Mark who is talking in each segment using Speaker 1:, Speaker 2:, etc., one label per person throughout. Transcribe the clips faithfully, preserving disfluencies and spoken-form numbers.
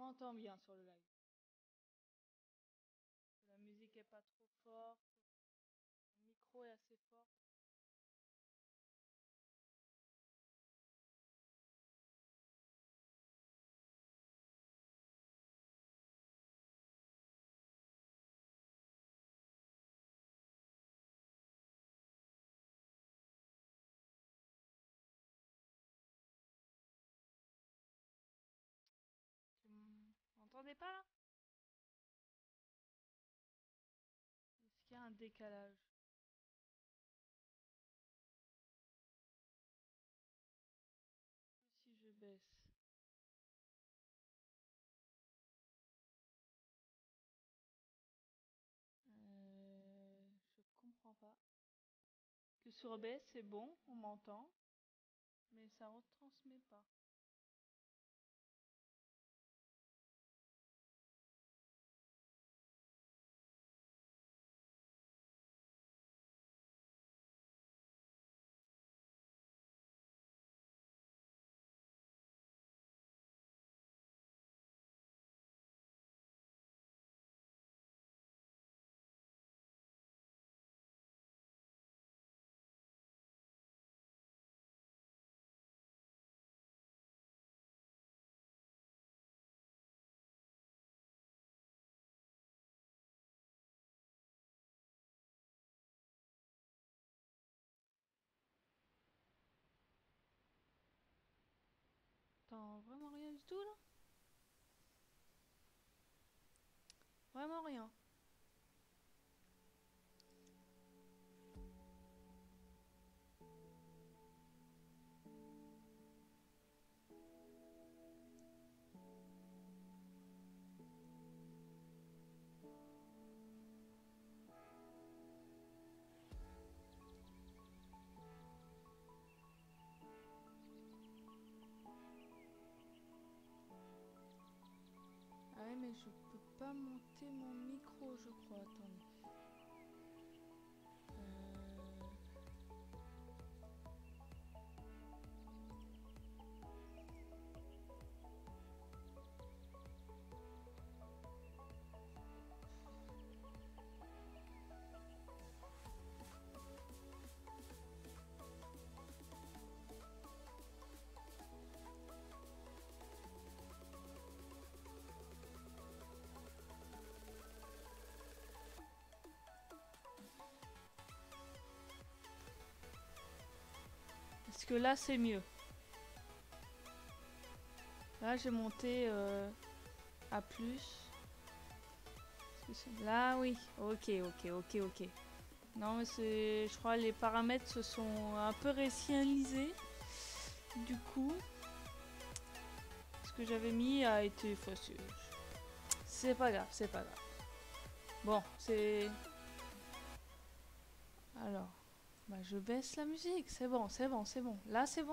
Speaker 1: m'entends bien sur le live. La musique est pas trop forte. Le micro est assez fort. Tu m'entendez pas là? Est-ce qu'il y a un décalage? Si je baisse. Euh, je comprends pas. Que sur O B S c'est bon, on m'entend, mais ça retransmet pas. T'entends vraiment rien du tout là? Vraiment rien. Ah ouais, mais je peux pas monter mon micro, je crois. Attendez. Euh... Est-ce que là c'est mieux? Là j'ai monté euh, à plus. Là oui, ok, ok, ok, ok. Non mais c'est, je crois les paramètres se sont un peu réinitialisés. Du coup, ce que j'avais mis a été effacé. C'est pas grave, c'est pas grave. Bon, c'est... Alors, bah je baisse la musique, c'est bon, c'est bon, c'est bon. Là c'est bon?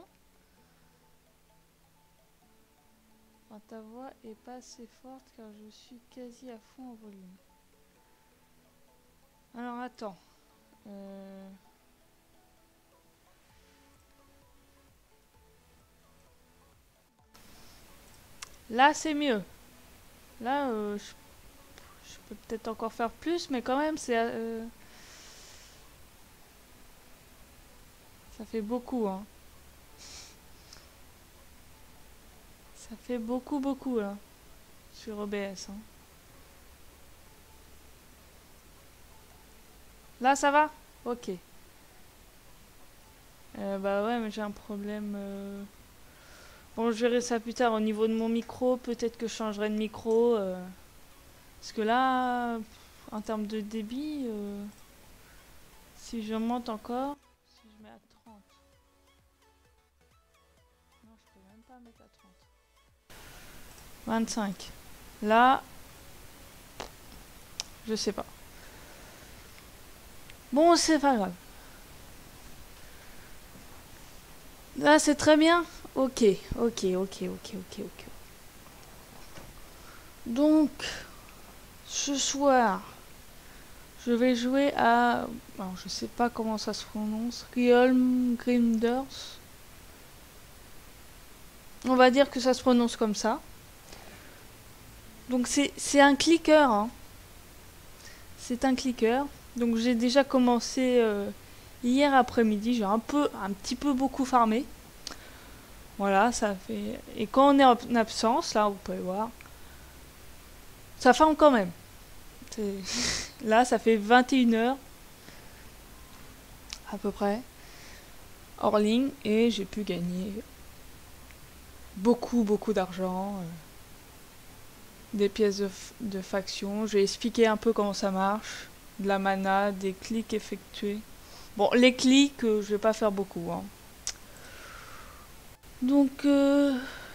Speaker 1: Enfin, ta voix est pas assez forte car je suis quasi à fond en volume. Alors attends. Euh... Là c'est mieux. Là euh, je, je peux peut-être encore faire plus, mais quand même c'est... Euh... Ça fait beaucoup, hein. Ça fait beaucoup, beaucoup, là. Sur O B S, hein. Là, ça va? Ok. Euh, bah ouais, mais j'ai un problème... Euh... Bon, je verrai ça plus tard. Au niveau de mon micro, peut-être que je changerai de micro. Euh... Parce que là, en termes de débit, euh... si je monte encore... Si je mets à trente... Non, je peux même pas mettre à trente. vingt-cinq. Là... Je sais pas. Bon, c'est pas grave. Là, c'est très bien. Ok, ok, ok, ok, ok, ok. Donc, ce soir, je vais jouer à... Alors, je sais pas comment ça se prononce. Realm Grinders. On va dire que ça se prononce comme ça. Donc c'est un clicker, hein. C'est un clicker. Donc j'ai déjà commencé euh, hier après-midi. J'ai un peu, un petit peu beaucoup farmé. Voilà, ça fait... Et quand on est en absence, là, vous pouvez voir, ça farme quand même. Là, ça fait vingt et une heures, à peu près, hors ligne. Et j'ai pu gagner beaucoup, beaucoup d'argent. Euh, des pièces de, de faction. Je vais expliquer un peu comment ça marche. De la mana, des clics effectués. Bon, les clics, euh, je vais pas faire beaucoup. Hein. Donc, euh,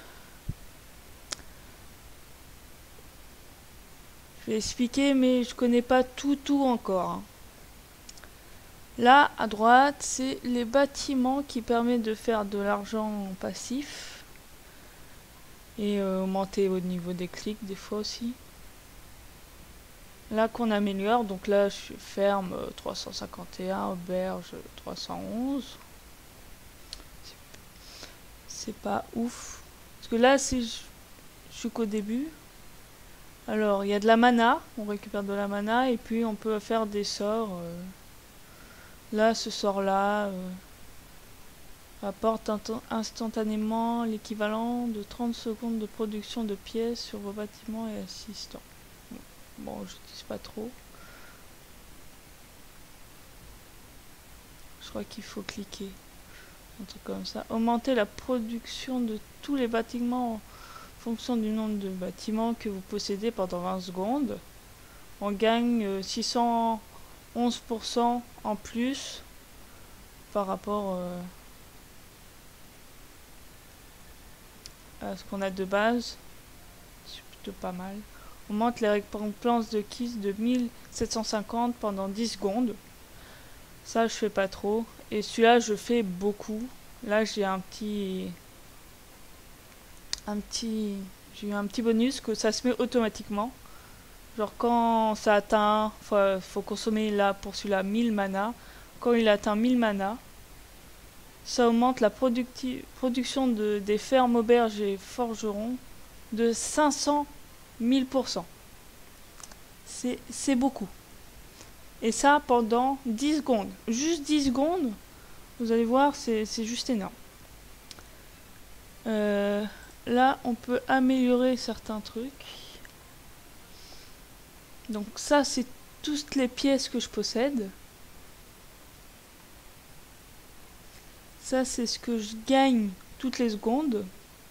Speaker 1: je vais expliquer, mais je connais pas tout, tout encore. Hein. Là, à droite, c'est les bâtiments qui permettent de faire de l'argent passif. Et euh, augmenter au niveau des clics, des fois aussi. Là qu'on améliore, donc là je suis ferme euh, trois cent cinquante et un, auberge trois cent onze. C'est pas ouf. Parce que là c'est je suis qu'au début. Alors il y a de la mana, on récupère de la mana et puis on peut faire des sorts. Euh, là ce sort là euh, apporte instantanément l'équivalent de trente secondes de production de pièces sur vos bâtiments et assistants. Bon, je n'utilise pas trop. Je crois qu'il faut cliquer. Un truc comme ça. Augmenter la production de tous les bâtiments en fonction du nombre de bâtiments que vous possédez pendant vingt secondes. On gagne euh, six cent onze pour cent en plus par rapport euh, à ce qu'on a de base. C'est plutôt pas mal. Augmente les récompenses de kiss de mille sept cent cinquante pendant dix secondes. Ça je fais pas trop. Et celui-là je fais beaucoup. Là j'ai un petit... Un petit... J'ai eu un petit bonus que ça se met automatiquement. Genre quand ça atteint... Faut, faut consommer là pour celui-là mille mana. Quand il atteint mille mana, ça augmente la production de, des fermes, auberges et forgerons de cinq cent mille pour cent. C'est beaucoup. Et ça pendant dix secondes. Juste dix secondes, vous allez voir, c'est juste énorme. Euh, là, on peut améliorer certains trucs. Donc ça, c'est toutes les pièces que je possède. Ça, c'est ce que je gagne toutes les secondes.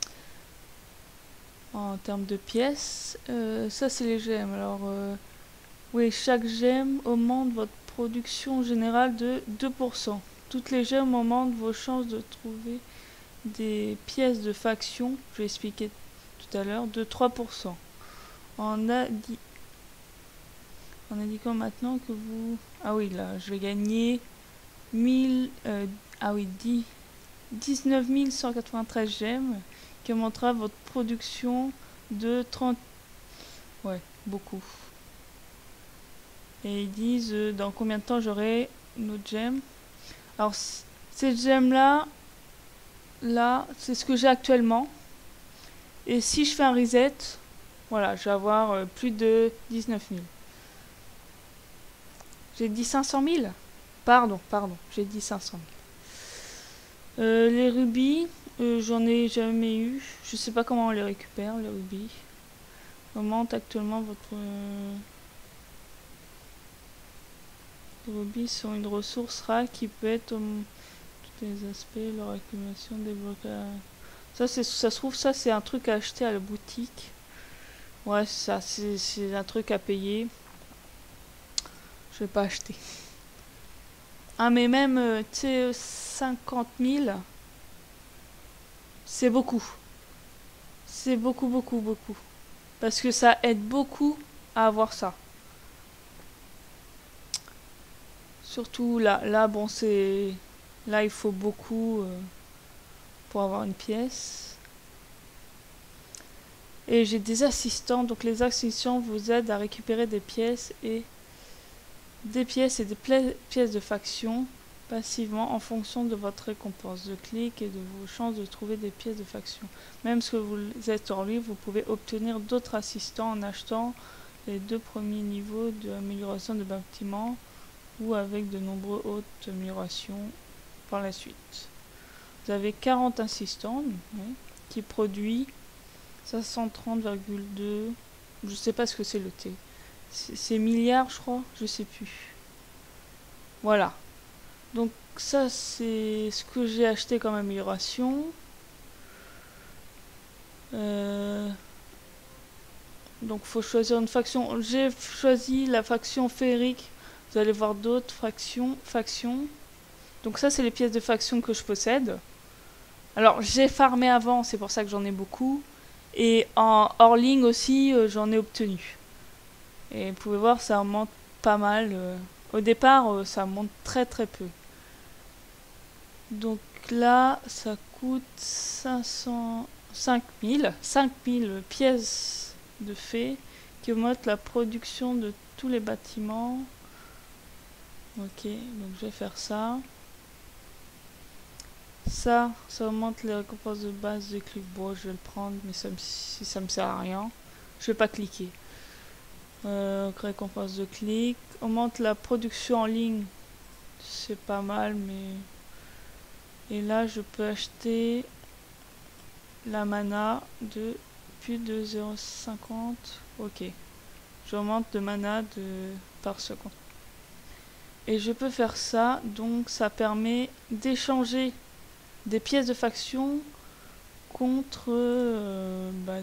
Speaker 1: En termes de pièces. Euh, ça, c'est les gemmes. Alors... Euh, oui, chaque gemme augmente votre production générale de deux pour cent. Toutes les gemmes augmentent vos chances de trouver des pièces de faction, je vais expliquer tout à l'heure, de trois pour cent. En, adi en indiquant maintenant que vous... Ah oui, là, je vais gagner mille... Euh, ah oui, dix-neuf mille cent quatre-vingt-treize gemmes qui augmentera votre production de trente... Ouais, beaucoup. Et ils disent euh, dans combien de temps j'aurai une autre gemme. Alors cette gemme là, là c'est ce que j'ai actuellement. Et si je fais un reset, voilà, je vais avoir euh, plus de dix-neuf mille. J'ai dit cinq cent mille. Pardon, pardon, j'ai dit cinq cent mille. Euh, les rubis, euh, j'en ai jamais eu. Je sais pas comment on les récupère, les rubis. Augmente actuellement votre... Euh Les rubis sont une ressource rare qui peut être um, tous les aspects, leur accumulation, débloquer. Ça, c'est, ça se trouve, ça c'est un truc à acheter à la boutique. Ouais, ça, c'est un truc à payer. Je vais pas acheter. Ah, mais même, euh, tu sais, cinquante mille, c'est beaucoup. C'est beaucoup, beaucoup, beaucoup. Parce que ça aide beaucoup à avoir ça. Surtout là, là bon c'est... Là il faut beaucoup euh, pour avoir une pièce. Et j'ai des assistants, donc les assistants vous aident à récupérer des pièces et des pièces et des pièces de faction. passivement en fonction de votre récompense de clic et de vos chances de trouver des pièces de faction. Même si vous êtes hors livre, vous pouvez obtenir d'autres assistants en achetant les deux premiers niveaux d'amélioration de bâtiments ou avec de nombreuses autres améliorations par la suite. Vous avez quarante assistants oui, qui produisent cinq cent trente virgule deux. Je sais pas ce que c'est le T. C'est milliards, je crois. Je sais plus. Voilà. Donc ça, c'est ce que j'ai acheté comme amélioration. Euh... Donc faut choisir une faction. J'ai choisi la faction féerique. Vous allez voir d'autres factions. factions. Donc ça, c'est les pièces de faction que je possède. Alors j'ai farmé avant, c'est pour ça que j'en ai beaucoup. Et en hors ligne aussi, euh, j'en ai obtenu. Et vous pouvez voir, ça monte pas mal. Euh, au départ, euh, ça monte très très peu. Donc là, ça coûte cinq cents, cinq mille pièces de fées qui augmentent la production de tous les bâtiments. Ok, donc je vais faire ça. Ça, ça augmente les récompenses de base de clic. Bon, je vais le prendre, mais ça me, si ça me sert à rien, je vais pas cliquer. Euh, récompense de clic. Augmente la production en ligne. C'est pas mal, mais... Et là, je peux acheter la mana de plus de zéro virgule cinquante. Ok. J'augmente de mana de par seconde. Et je peux faire ça, donc ça permet d'échanger des pièces de faction contre euh, bah,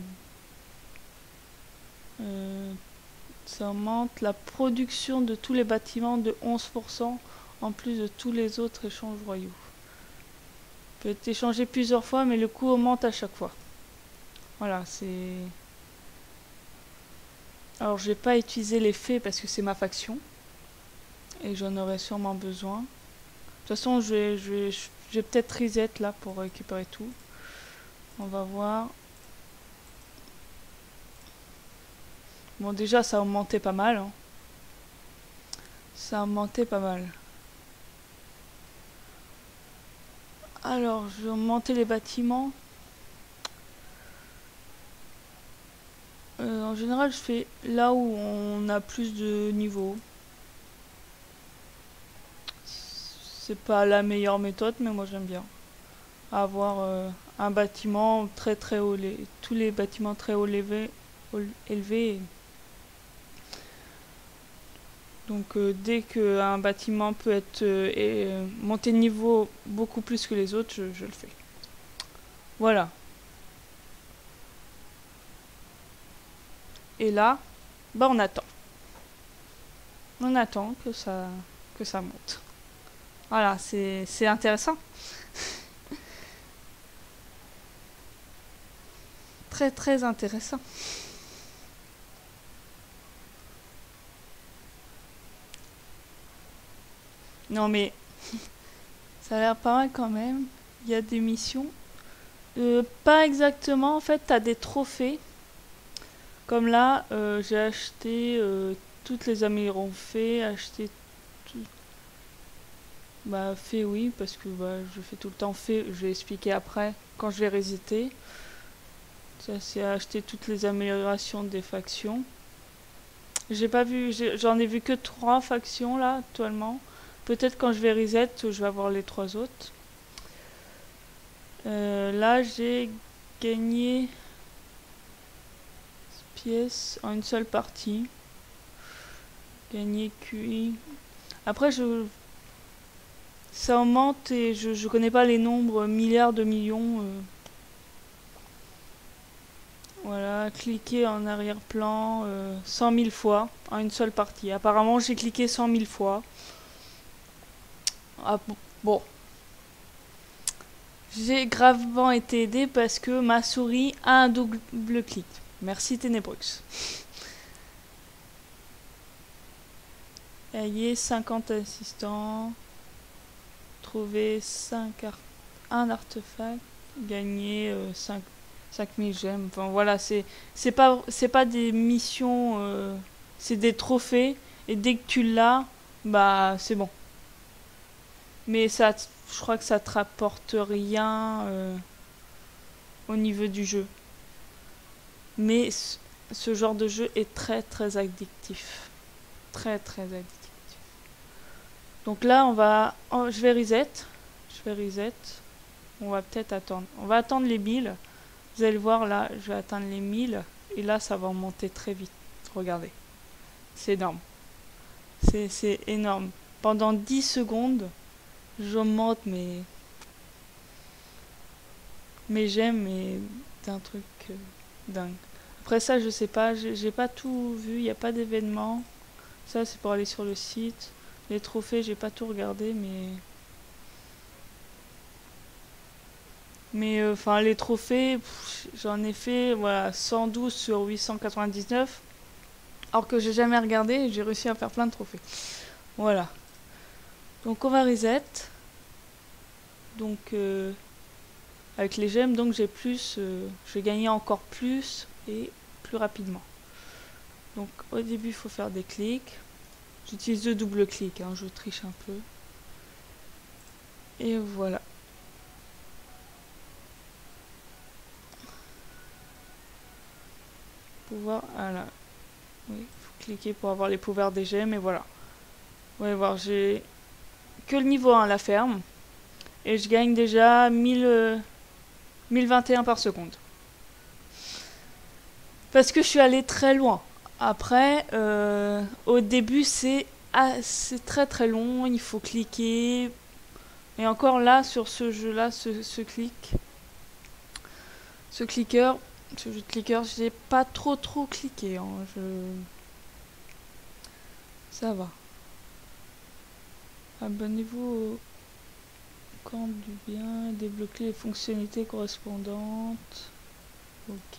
Speaker 1: euh, ça augmente la production de tous les bâtiments de onze pour cent en plus de tous les autres échanges royaux. Peut être échangé plusieurs fois, mais le coût augmente à chaque fois. Voilà, c'est... Alors je vais pas utiliser les fées parce que c'est ma faction et j'en aurai sûrement besoin. De toute façon, je vais, je vais, je vais peut-être reset là pour récupérer tout. On va voir. Bon, déjà, ça a augmenté pas mal. Hein. Ça a augmenté pas mal. Alors, je vais augmenter les bâtiments. Euh, en général, je fais là où on a plus de niveaux. C'est pas la meilleure méthode, mais moi j'aime bien. Avoir euh, un bâtiment très très haut, les, tous les bâtiments très haut élevés. élevés. Donc euh, dès qu'un bâtiment peut être euh, et, euh, monté de niveau beaucoup plus que les autres, je, je le fais. Voilà. Et là, bah on attend. On attend que ça, que ça monte. Voilà, c'est intéressant. Très très intéressant. Non mais, ça a l'air pas mal quand même. Il y a des missions. Euh, pas exactement, en fait, tu as des trophées. Comme là, euh, j'ai acheté euh, toutes les améliorations fées, acheté tout. Bah, fait oui, parce que bah, je fais tout le temps fait, je vais expliquer après, quand je vais resetter. Ça, c'est acheter toutes les améliorations des factions. J'ai pas vu, j'en ai, ai vu que trois factions là, actuellement. Peut-être quand je vais reset, je vais avoir les trois autres. Euh, là, j'ai gagné pièces en une seule partie. Gagné Q I. Après, je ça augmente et je, je connais pas les nombres milliards de millions. Euh. Voilà, cliquer en arrière-plan euh, cent mille fois en une seule partie. Apparemment, j'ai cliqué cent mille fois. Ah, bon. J'ai gravement été aidé parce que ma souris a un double clic. Merci Ténébrux. Ayez cinquante assistants. Trouver cinq art un artefact. Gagner euh, cinq mille gemmes. Enfin voilà, c'est c'est pas c'est pas des missions, euh, c'est des trophées. Et dès que tu l'as, bah c'est bon. Mais ça, je crois que ça te rapporte rien euh, au niveau du jeu. Mais ce genre de jeu est très très addictif. Très très addictif. Donc là, on va... Oh, je vais reset. Je vais reset. On va peut-être attendre. On va attendre les mille. Vous allez voir, là, je vais atteindre les mille. Et là, ça va monter très vite. Regardez. C'est énorme. C'est énorme. Pendant dix secondes, j'augmente mes... mes j'aime, mais d'un truc euh, dingue. Après ça, je sais pas. J'ai pas tout vu. Il n'y a pas d'événement. Ça, c'est pour aller sur le site. Les trophées, j'ai pas tout regardé, mais... Mais enfin, euh, les trophées, j'en ai fait voilà, cent douze sur huit cent quatre-vingt-dix-neuf. Alors que j'ai jamais regardé et j'ai réussi à faire plein de trophées. Voilà. Donc on va reset. Donc euh, avec les gemmes, donc j'ai plus, euh, j'ai gagné encore plus et plus rapidement. Donc au début, il faut faire des clics. J'utilise deux doubles clics, hein, je triche un peu. Et voilà. Pouvoir, voilà. Oui, il faut cliquer pour avoir les pouvoirs des gemmes et voilà. Vous allez voir, j'ai que le niveau un, la ferme. Et je gagne déjà mille, euh, mille vingt et un par seconde. Parce que je suis allée très loin. Après, euh, au début, c'est ah, très très long. Il faut cliquer. Et encore là, sur ce jeu-là, ce, ce clic, ce cliqueur, ce jeu de cliqueur, j'ai pas trop trop cliqué. Hein, je... Ça va. Abonnez-vous au camp du bien, débloquer les fonctionnalités correspondantes. Ok.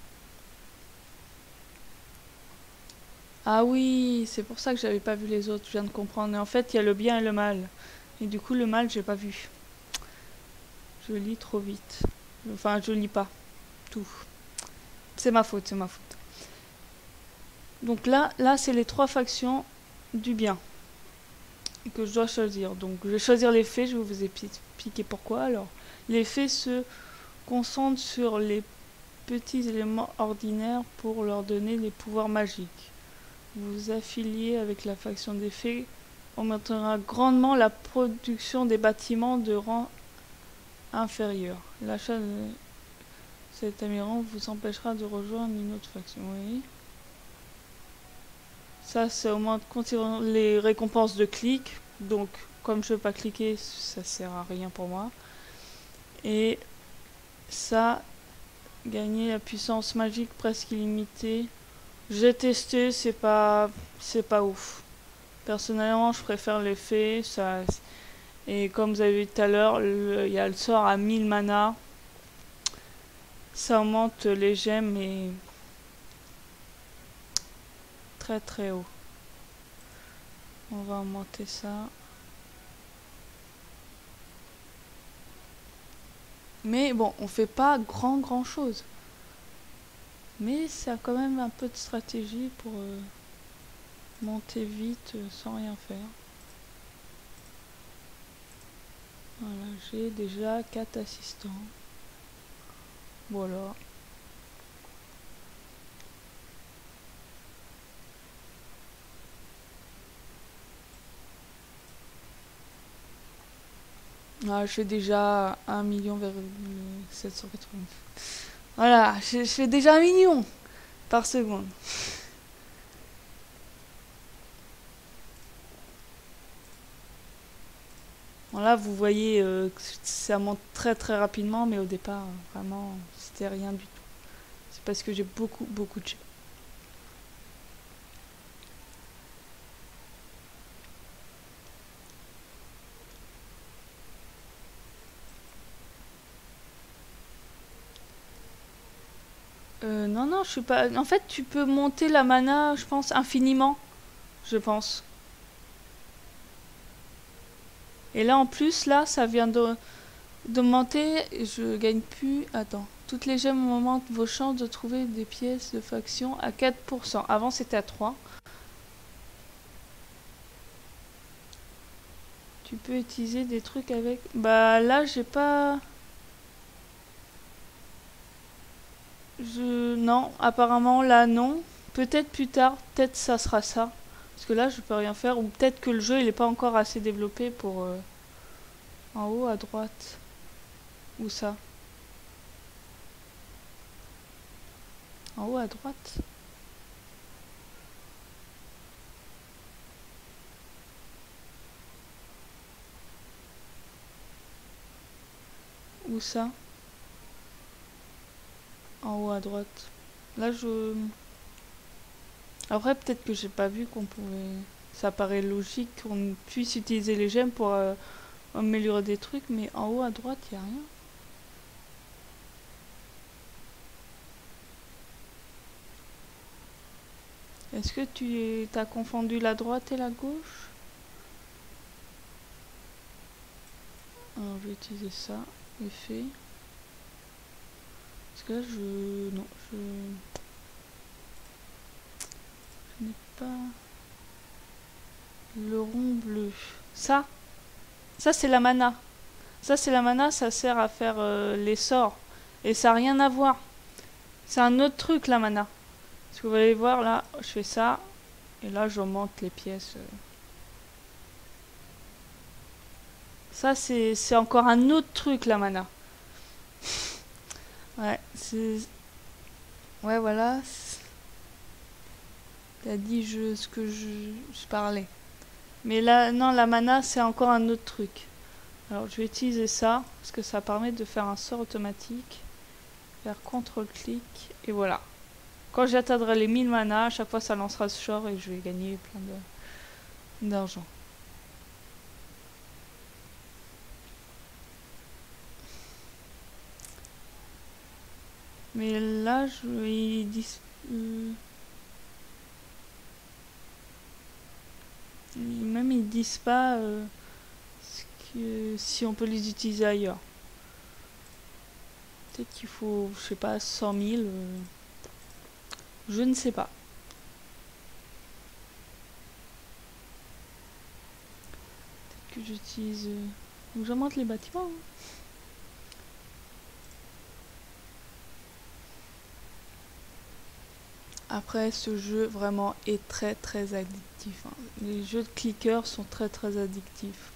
Speaker 1: Ah oui, c'est pour ça que j'avais pas vu les autres, je viens de comprendre. Et en fait, il y a le bien et le mal. Et du coup, le mal, j'ai pas vu. Je lis trop vite. Enfin, je lis pas tout. C'est ma faute, c'est ma faute. Donc là, là c'est les trois factions du bien que je dois choisir. Donc je vais choisir les faits, je vais vous expliquer pourquoi. Alors, les faits se concentrent sur les petits éléments ordinaires pour leur donner des pouvoirs magiques. Vous vous affiliez avec la faction des fées, augmentera grandement la production des bâtiments de rang inférieur. L'achat de cet amirant vous empêchera de rejoindre une autre faction. Oui. Ça, ça augmente considérablement les récompenses de clic. Donc, comme je ne veux pas cliquer, ça sert à rien pour moi. Et ça, gagner la puissance magique presque illimitée. J'ai testé, c'est pas, c'est pas ouf. Personnellement, je préfère l'effet. Ça, et comme vous avez vu tout à l'heure, il y a le sort à mille mana. Ça augmente les gemmes et très très haut. On va augmenter ça. Mais bon, on fait pas grand grand chose. Mais ça a quand même un peu de stratégie pour euh, monter vite euh, sans rien faire. Voilà, j'ai déjà quatre assistants. Voilà. Ah, je fais déjà un million sept cent quatre-vingts. Voilà, je, je fais déjà un million par seconde. Bon, là, vous voyez, euh, que ça monte très très rapidement, mais au départ, vraiment, c'était rien du tout. C'est parce que j'ai beaucoup beaucoup de jeux. Euh, non, non, je suis pas... En fait, tu peux monter la mana, je pense, infiniment. Je pense. Et là, en plus, là, ça vient de d'augmenter. Je gagne plus... Attends. Toutes les gemmes augmentent vos chances de trouver des pièces de faction à quatre pour cent. Avant, c'était à trois. Tu peux utiliser des trucs avec... Bah là, j'ai pas... Je... Non, apparemment là, non. Peut-être plus tard, peut-être ça sera ça. Parce que là, je peux rien faire. Ou peut-être que le jeu, il est pas encore assez développé pour... euh, En haut, à droite. Où ça? En haut, à droite. Où ça? En haut, à droite. Là, je... Après, peut-être que j'ai pas vu qu'on pouvait... Ça paraît logique qu'on puisse utiliser les gemmes pour euh, améliorer des trucs, mais en haut à droite, il n'y a rien. Est-ce que tu as confondu la droite et la gauche? Alors, je vais utiliser ça, effet. Parce que là, je... Non, je... Je n'ai pas... Le rond bleu. Ça Ça, c'est la mana. Ça, c'est la mana, ça sert à faire euh, les sorts. Et ça n'a rien à voir. C'est un autre truc, la mana. Parce que vous allez voir, là, je fais ça. Et là, j'augmente les pièces. Ça, c'est encore un autre truc, la mana. Ouais, c'est... Ouais, voilà. T'as dit je, ce que je, je parlais. Mais là, non, la mana, c'est encore un autre truc. Alors, je vais utiliser ça, parce que ça permet de faire un sort automatique. Faire contrôle-clic, et voilà. Quand j'atteindrai les mille mana, à chaque fois, ça lancera ce sort, et je vais gagner plein d'argent. Mais là, je vais... Euh, même ils disent pas euh, ce que, si on peut les utiliser ailleurs. Peut-être qu'il faut, je sais pas, cent mille. Euh, je ne sais pas. Peut-être que j'utilise... Euh, donc j'augmente les bâtiments. Hein. Après, ce jeu vraiment est très très addictif. Hein. Les jeux de clickers sont très très addictifs.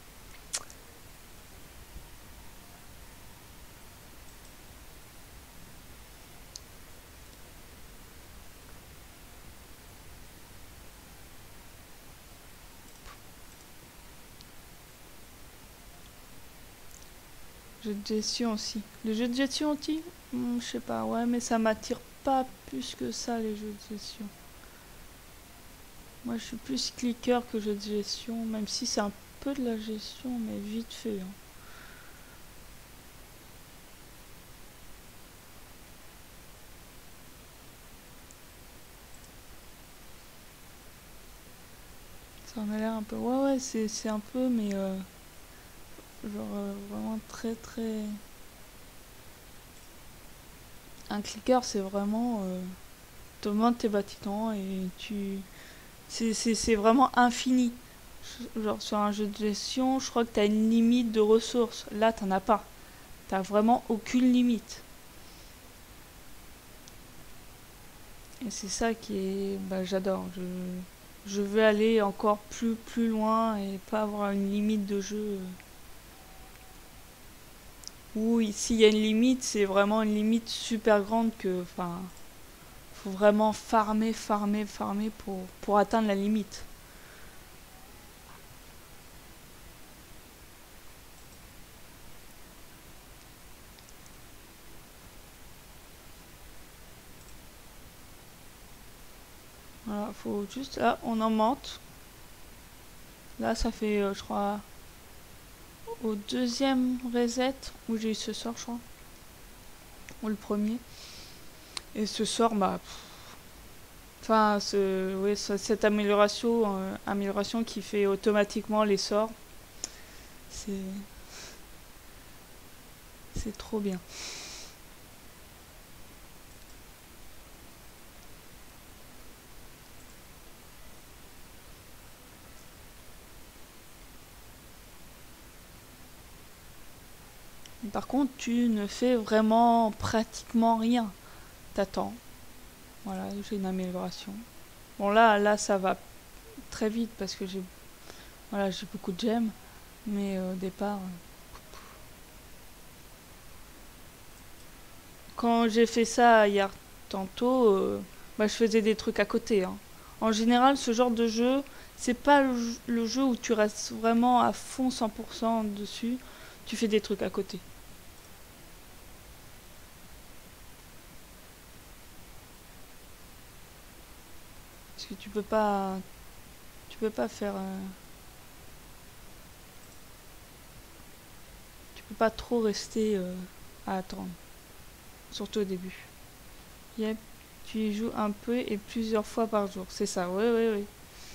Speaker 1: Jeux de gestion aussi. Les jeux de gestion aussi, hmm, je sais pas, ouais, mais ça m'attire pas plus que ça les jeux de gestion. Moi je suis plus clicker que jeux de gestion, même si c'est un peu de la gestion, mais vite fait. Hein. Ça en a l'air un peu... Ouais, ouais, c'est un peu, mais... Euh, genre euh, vraiment très très... Un clicker, c'est vraiment... Euh, tu augmentes tes bâtiments et tu... C'est vraiment infini. Genre sur un jeu de gestion, je crois que tu as une limite de ressources. Là, t'en as pas. T'as vraiment aucune limite. Et c'est ça qui est... Bah, j'adore. Je... je veux aller encore plus plus loin et pas avoir une limite de jeu. Ou s'il y a une limite, c'est vraiment une limite super grande que... Enfin... Faut vraiment farmer, farmer, farmer pour, pour atteindre la limite. Voilà, faut juste... Là, on en monte. Là, ça fait, euh, je crois, au deuxième reset où j'ai eu ce sort, je crois. Ou le premier. Et ce sort, bah... Enfin, ce, oui, cette amélioration, euh, amélioration qui fait automatiquement les sorts. C'est... C'est trop bien. Par contre, tu ne fais vraiment pratiquement rien. T'attends. Voilà, j'ai une amélioration. Bon là, là ça va très vite parce que j'ai voilà, j'ai beaucoup de gemmes. Mais euh, au départ... euh, Quand j'ai fait ça hier tantôt, euh, bah, je faisais des trucs à côté. Hein. En général, ce genre de jeu, c'est pas le, le jeu où tu restes vraiment à fond cent pour cent dessus. Tu fais des trucs à côté. Parce que tu peux pas, tu peux pas faire, euh, tu peux pas trop rester euh, à attendre, surtout au début. Yep, tu y joues un peu et plusieurs fois par jour. C'est ça, oui, oui, oui.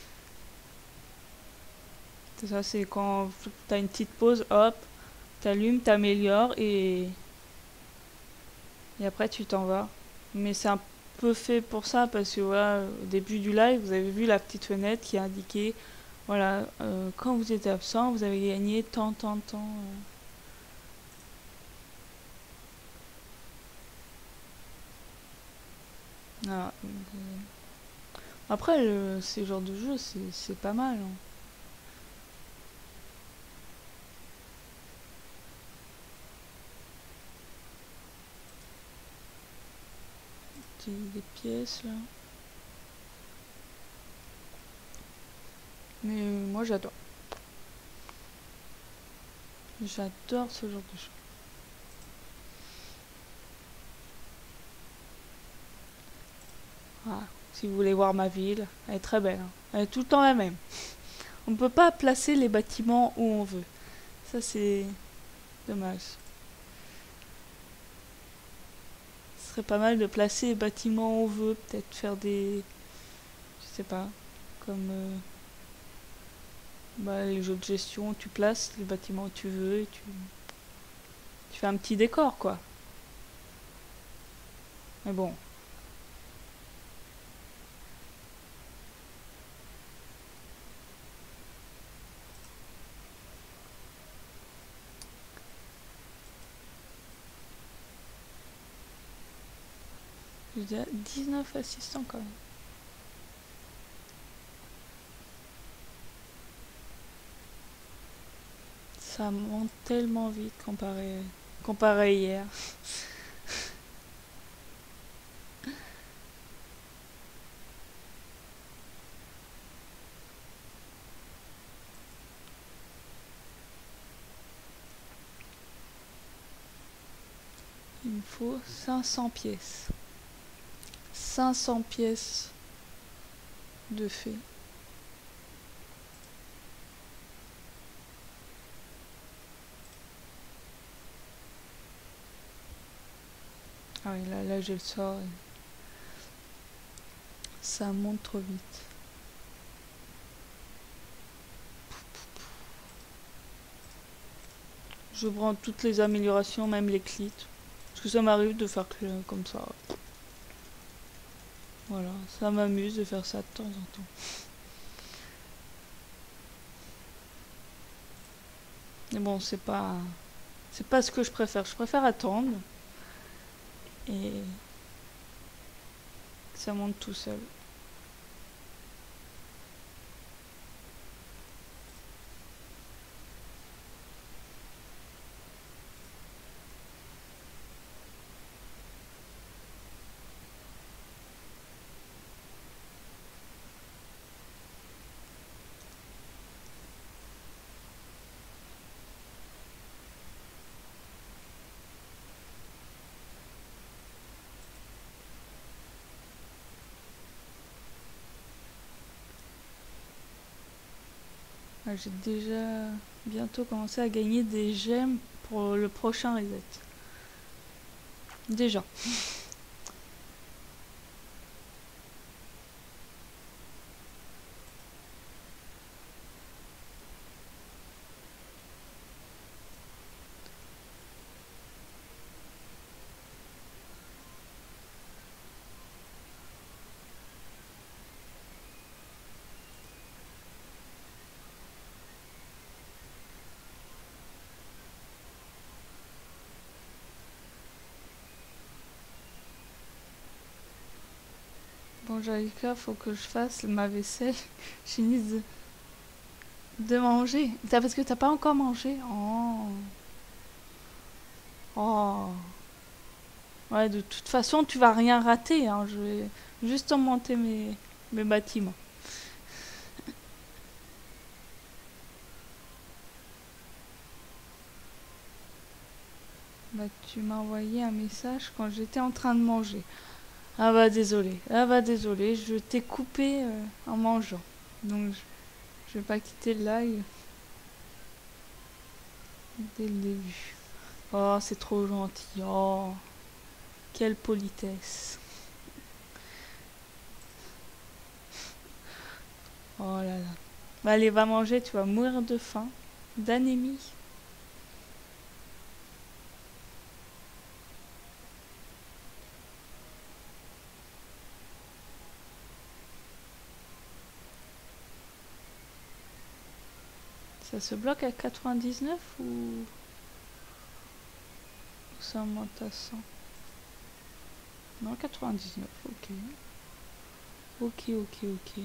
Speaker 1: C'est ça, c'est quand t'as une petite pause, hop, t'allumes, t'améliores et et après tu t'en vas. Mais c'est un peu fait pour ça parce que voilà, au début du live, vous avez vu la petite fenêtre qui a indiqué voilà, euh, quand vous étiez absent, vous avez gagné tant, tant, tant. euh. Voilà. Donc, euh, Après, le, ces genres de jeux, c'est c'est pas mal. Hein. Des, des pièces là. Mais euh, moi j'adore. J'adore ce genre de jeu. Voilà. Si vous voulez voir ma ville, elle est très belle. Hein. Elle est tout le temps la même. On ne peut pas placer les bâtiments où on veut. Ça c'est dommage. Ce serait pas mal de placer les bâtiments où on veut. Peut-être faire des... Je sais pas. Comme... euh, bah, les jeux de gestion, tu places les bâtiments où tu veux et tu... Tu fais un petit décor quoi. Mais bon. J'ai déjà dix-neuf assistants quand même. Ça monte tellement vite comparé, comparé à hier. Il me faut cinq cents pièces. cinq cents pièces de fées. Ah oui, là, là je le sors. Et ça monte trop vite. Je prends toutes les améliorations, même les clits. Parce que ça m'arrive de faire comme ça. Voilà, ça m'amuse de faire ça de temps en temps. Mais bon, c'est pas... C'est pas ce que je préfère. Je préfère attendre. Et... que ça monte tout seul. Ah, j'ai déjà bientôt commencé à gagner des gemmes pour le prochain reset. Déjà. Angelica, faut que je fasse ma vaisselle. Je finisse de, de manger. T'as- Parce que t'as pas encore mangé. Oh. Oh. Ouais, de toute façon, tu vas rien rater, hein. Je vais juste augmenter mes, mes bâtiments. Bah, tu m'as envoyé un message quand j'étais en train de manger. Ah bah désolé, ah bah désolé, je t'ai coupé euh, en mangeant. Donc je, je vais pas quitter le live dès le début. Oh, c'est trop gentil. Oh, quelle politesse. Oh là là. Bah allez, va manger, tu vas mourir de faim, d'anémie. Ça se bloque à quatre-vingt-dix-neuf ou, ou ça monte à cent? Non, quatre-vingt-dix-neuf, ok. Ok, ok, ok.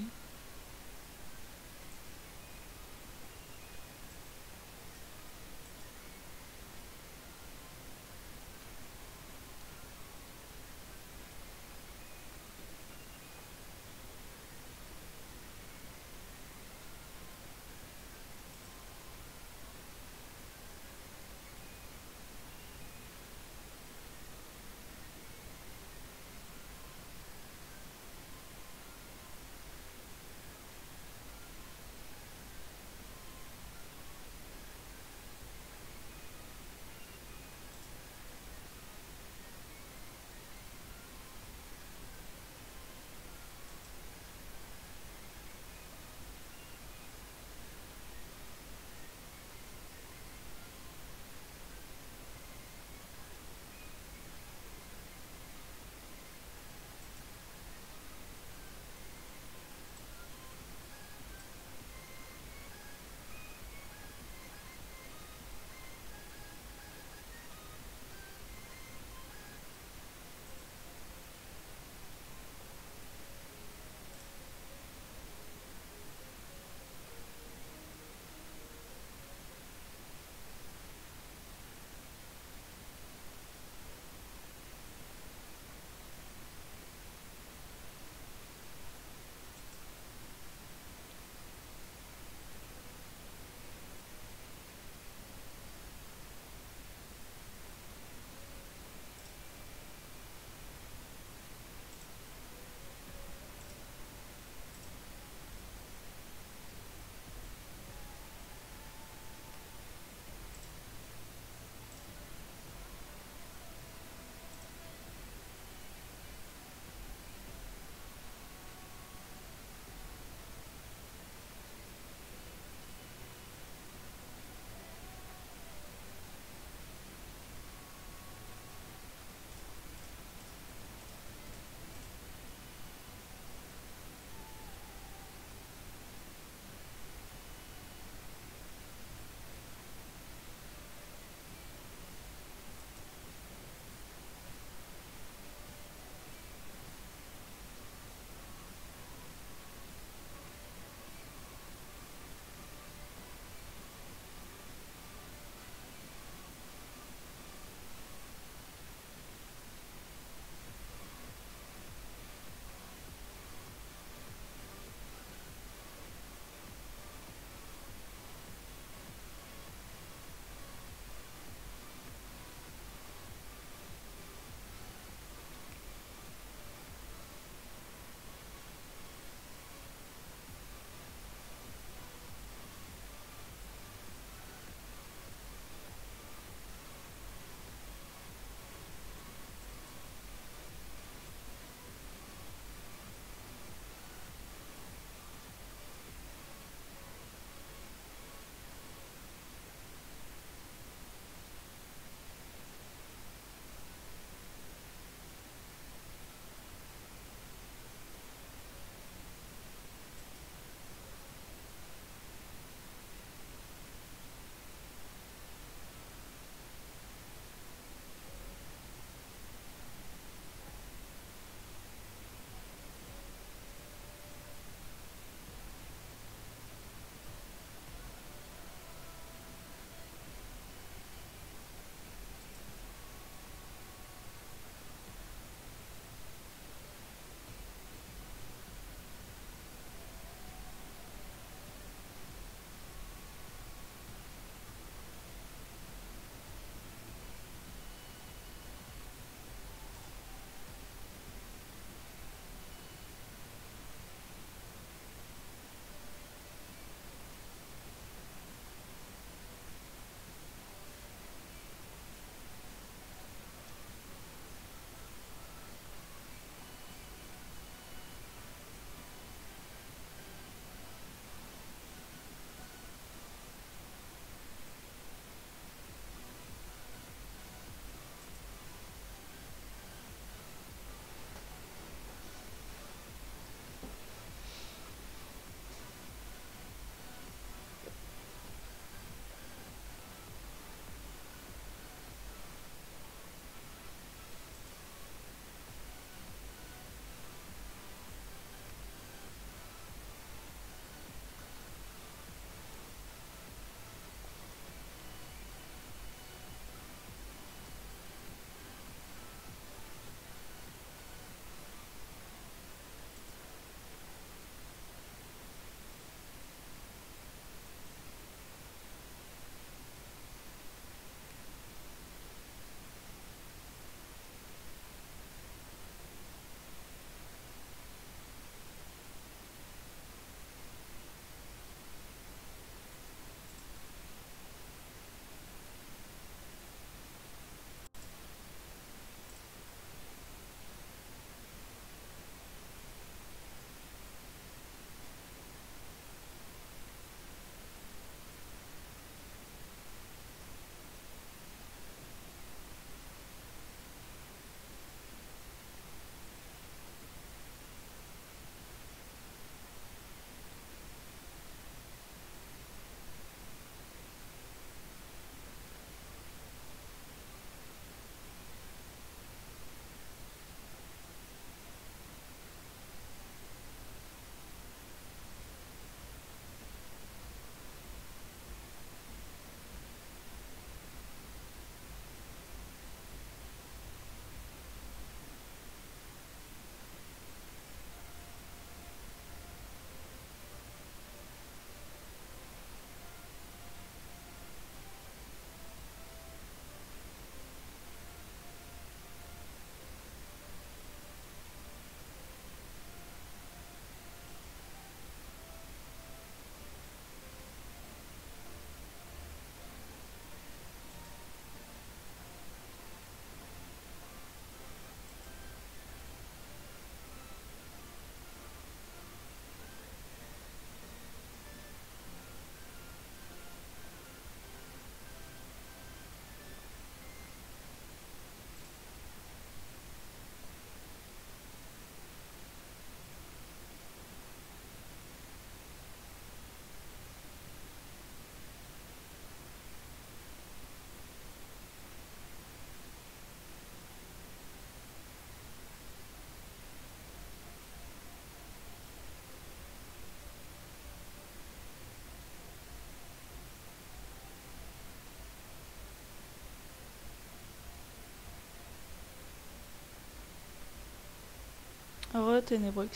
Speaker 1: Re Ténébrux.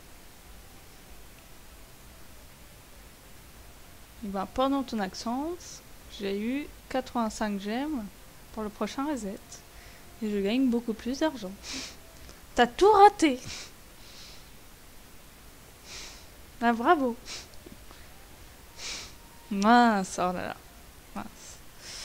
Speaker 1: Et ben pendant ton accent, j'ai eu quatre-vingt-cinq gemmes pour le prochain reset. Et je gagne beaucoup plus d'argent. T'as tout raté. Ah bravo. Mince, oh là là. Mince.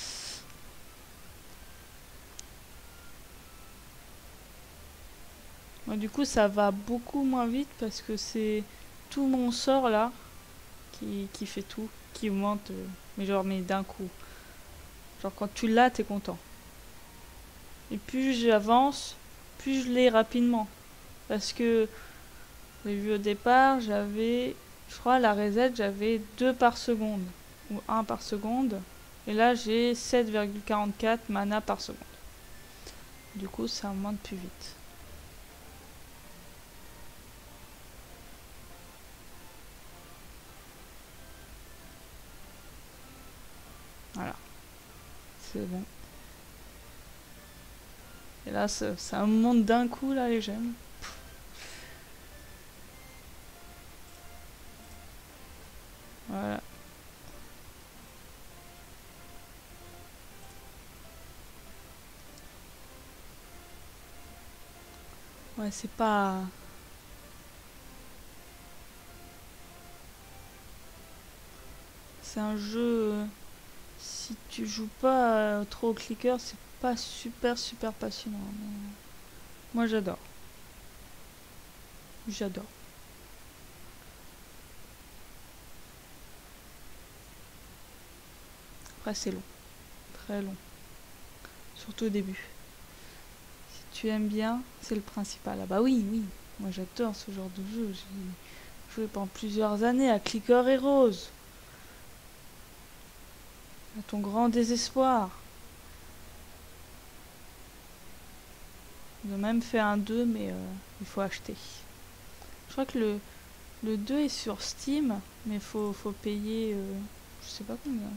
Speaker 1: Bon, du coup ça va beaucoup moins vite parce que c'est tout mon sort là qui, qui fait tout, qui augmente, euh, mais genre mais d'un coup. Genre quand tu l'as, t'es content. Et plus j'avance, plus je l'ai rapidement. Parce que j'ai vu au départ, j'avais, je crois à la reset, j'avais deux par seconde. Ou un par seconde. Et là j'ai sept virgule quarante-quatre mana par seconde. Du coup ça augmente plus vite. Voilà. C'est bon. Et là ça, ça monte d'un coup là les gemmes. Voilà. Ouais, c'est pas... C'est un jeu... euh, Si tu joues pas euh, trop au clicker, c'est pas super super passionnant. Mais... Moi j'adore. J'adore. Après c'est long. Très long. Surtout au début. Si tu aimes bien, c'est le principal. Ah bah oui, oui. Moi j'adore ce genre de jeu. J'ai joué pendant plusieurs années à Clicker et Rose. À ton grand désespoir. Ils ont même fait un deux, mais euh, il faut acheter. Je crois que le, le deux est sur Steam, mais il faut, faut payer... Euh, je sais pas combien.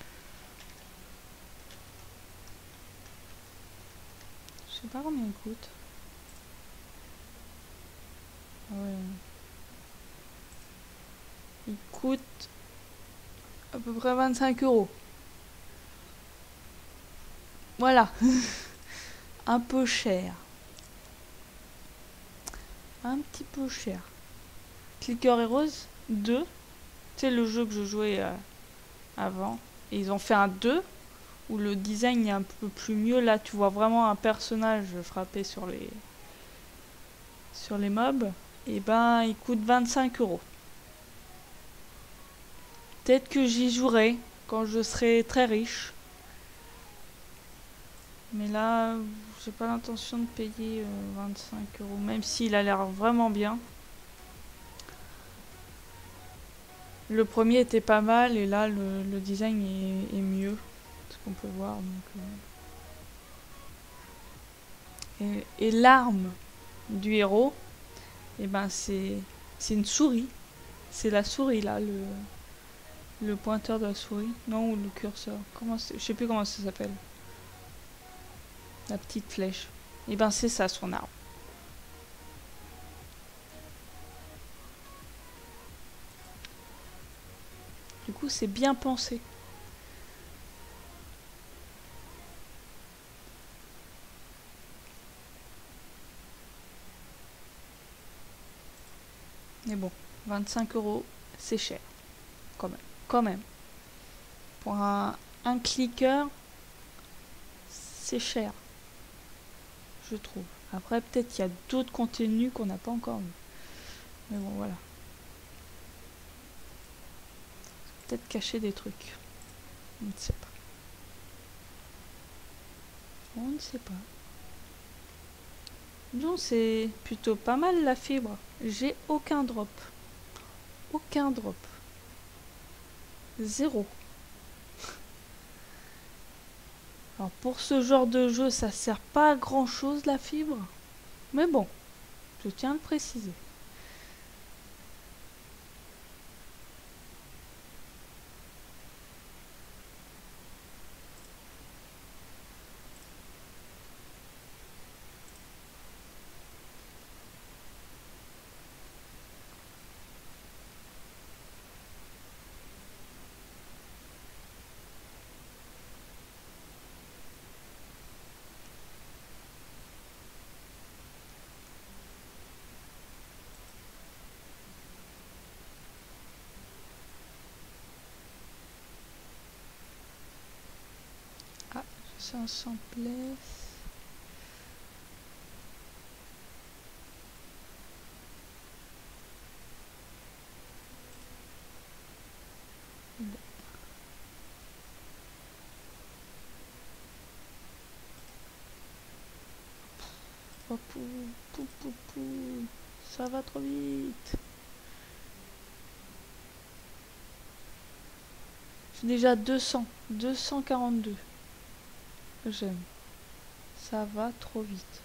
Speaker 1: Je sais pas combien il coûte. Ouais. Il coûte à peu près vingt-cinq euros. Voilà. Un peu cher. Un petit peu cher. Clicker Heroes deux. C'est le jeu que je jouais euh, avant. Et ils ont fait un deux où le design est un peu plus mieux. Là, tu vois vraiment un personnage frapper sur les sur les mobs. Et ben, il coûte vingt-cinq euros. Peut-être que j'y jouerai quand je serai très riche. Mais là, j'ai pas l'intention de payer euh, vingt-cinq euros, même s'il a l'air vraiment bien. Le premier était pas mal et là, le, le design est, est mieux. Ce qu'on peut voir. Donc, euh. Et, et l'arme du héros, et ben c'est c'est une souris. C'est la souris là, le, le pointeur de la souris. Non, ou le curseur. Comment je sais plus comment ça s'appelle. La petite flèche. Et ben c'est ça son arme. Du coup, c'est bien pensé. Mais bon, vingt-cinq euros, c'est cher. Quand même. Quand même. Pour un, un clicker, c'est cher. Je trouve. Après, peut-être qu'il y a d'autres contenus qu'on n'a pas encore vu. Mais bon, voilà. Peut-être cacher des trucs. On ne sait pas. On ne sait pas. Donc c'est plutôt pas mal la fibre. J'ai aucun drop. Aucun drop. Zéro. Alors pour ce genre de jeu, ça sert pas à grand chose la fibre. Mais bon, je tiens à le préciser. cinq cents places. Oh, pou, pou, pou, pou. Ça va trop vite. J'ai déjà deux cents, deux cent quarante-deux. J'aime. Ça va trop vite.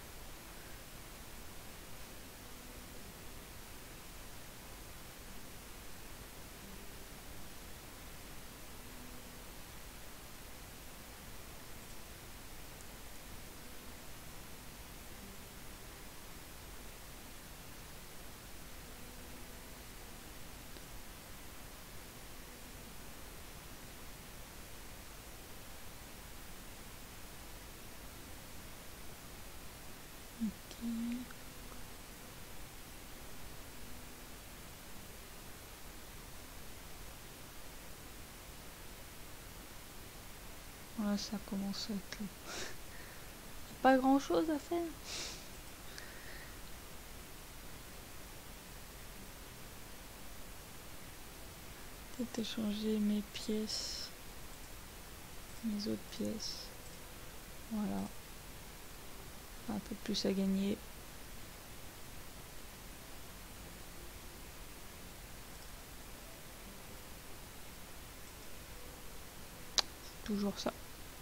Speaker 1: Voilà, ça commence à être long. Pas grand chose à faire. Peut-être échanger mes pièces. Mes autres pièces. Voilà. Un peu plus à gagner. C'est toujours ça.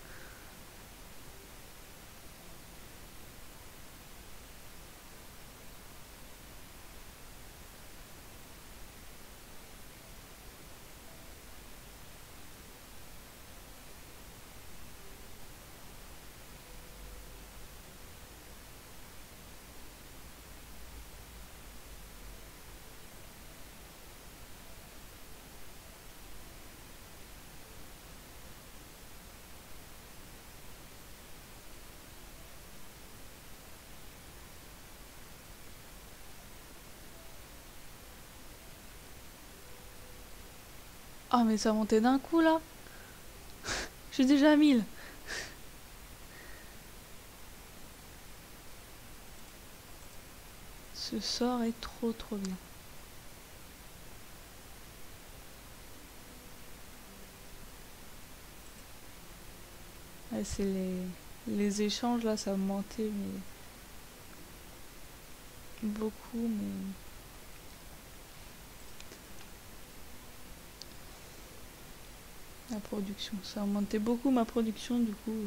Speaker 1: Ah mais ça a monté d'un coup là. Je suis déjà à mille. Ce sort est trop trop bien. Ouais, c'est les... les échanges là, ça a monté mais beaucoup, mais la production, ça a monté beaucoup ma production du coup.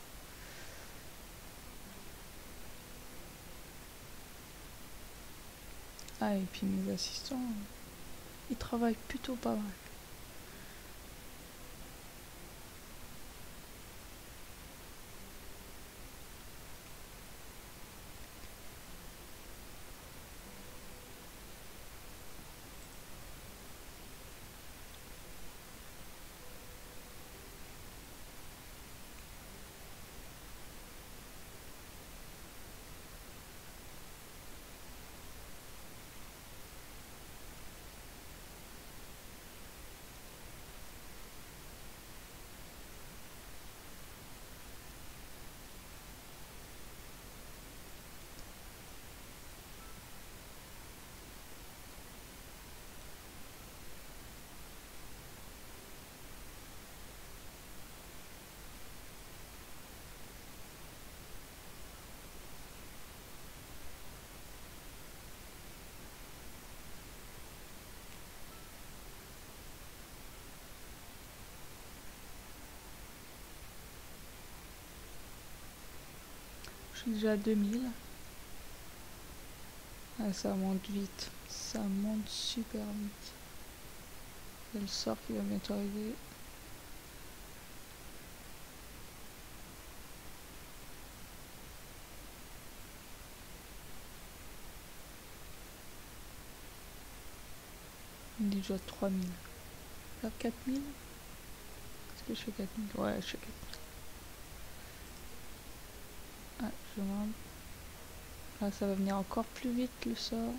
Speaker 1: Ah et puis mes assistants, ils travaillent plutôt pas mal. Je suis déjà à deux mille. Ah, ça monte vite. Ça monte super vite. Il y a le sort qui va bientôt arriver. Il est déjà trois mille. Là, quatre mille. Est-ce que je fais quatre mille? Ouais, je fais quatre mille. Ah, je demande. Là, ça va venir encore plus vite le sort.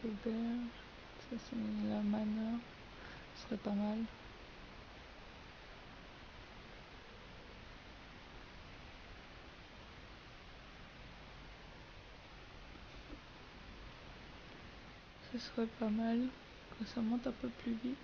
Speaker 1: auberge. Ça c'est la manor. Ce serait pas mal. Ce serait pas mal que ça monte un peu plus vite.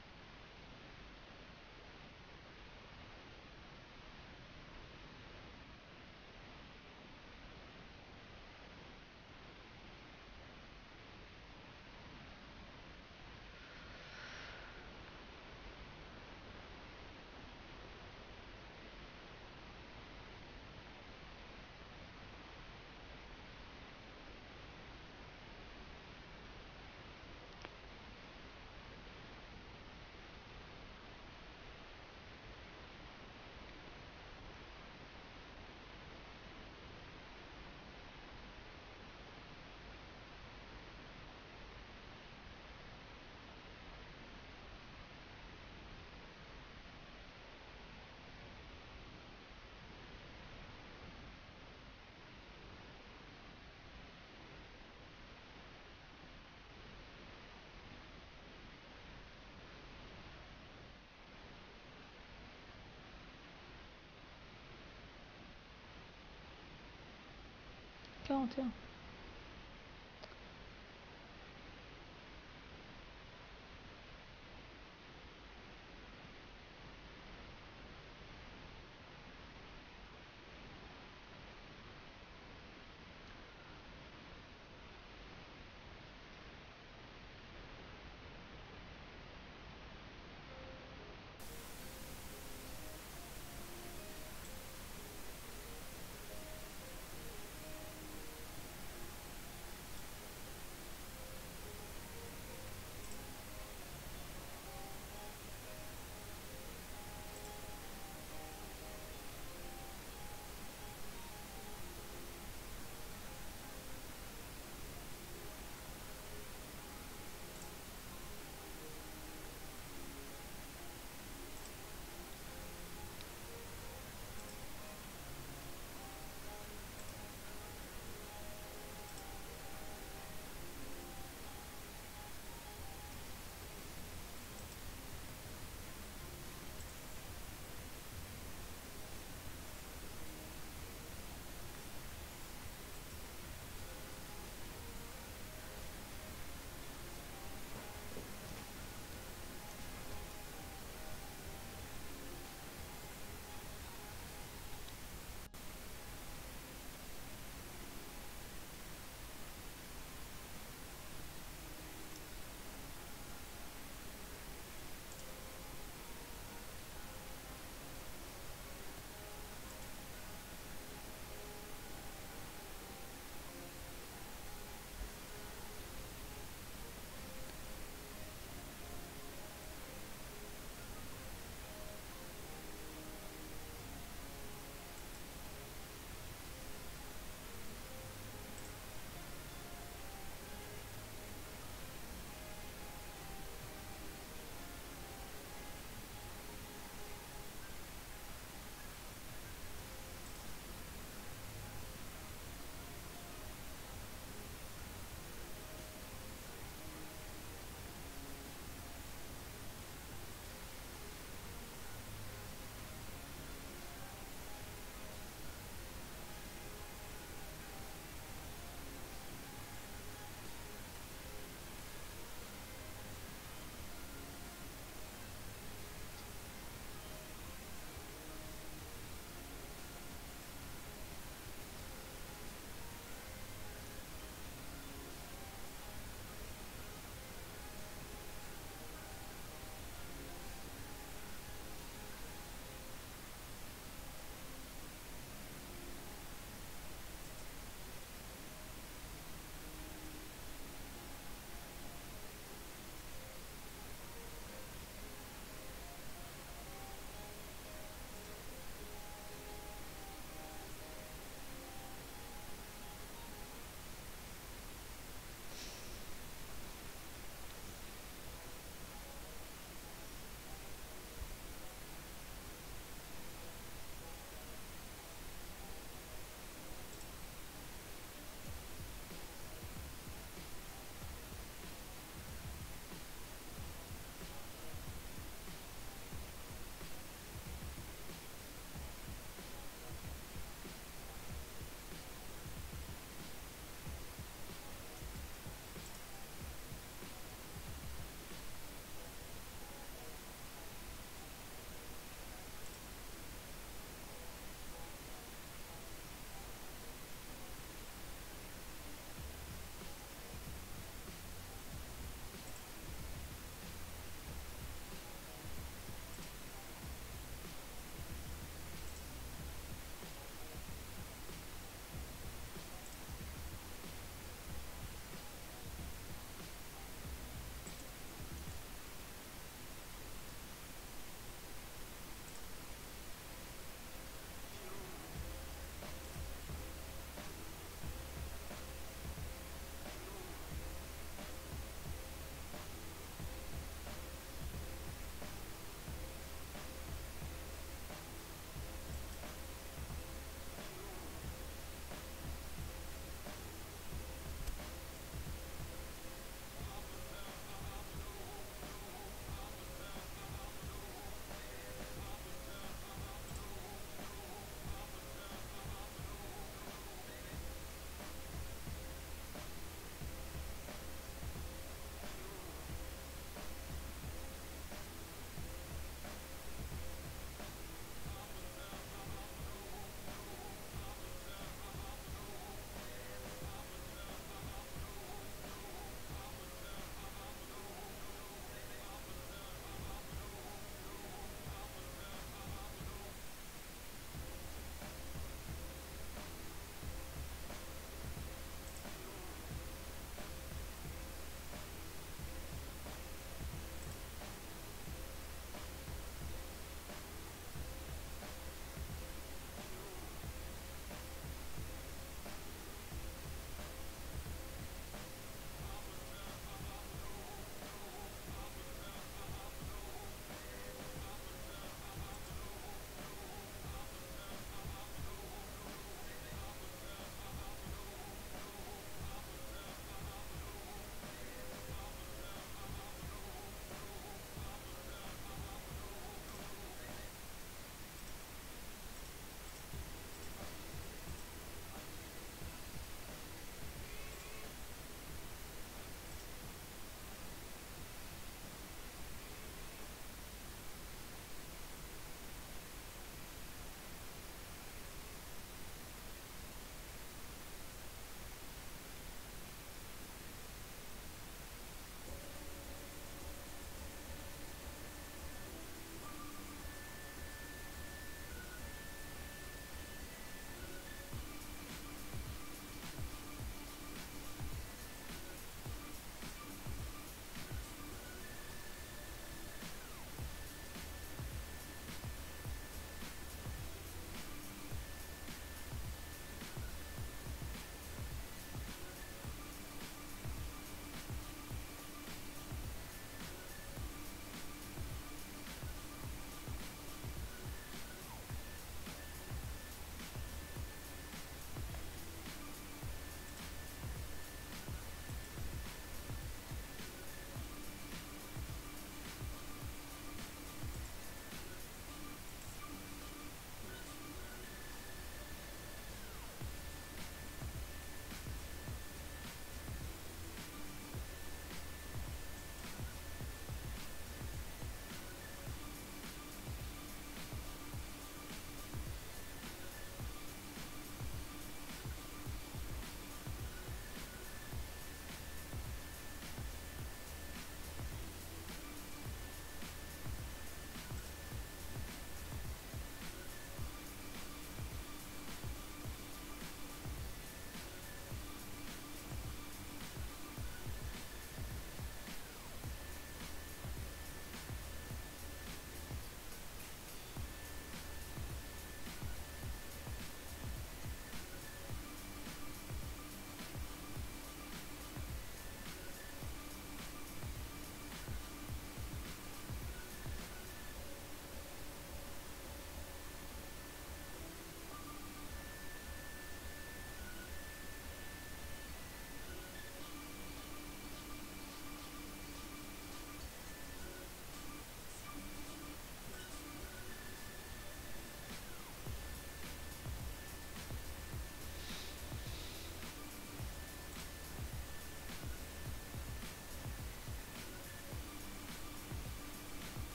Speaker 1: quarante et un.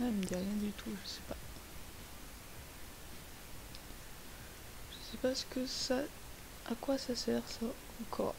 Speaker 1: Ah, elle me dit rien du tout, je sais pas. Je sais pas ce que ça... À quoi ça sert ça encore.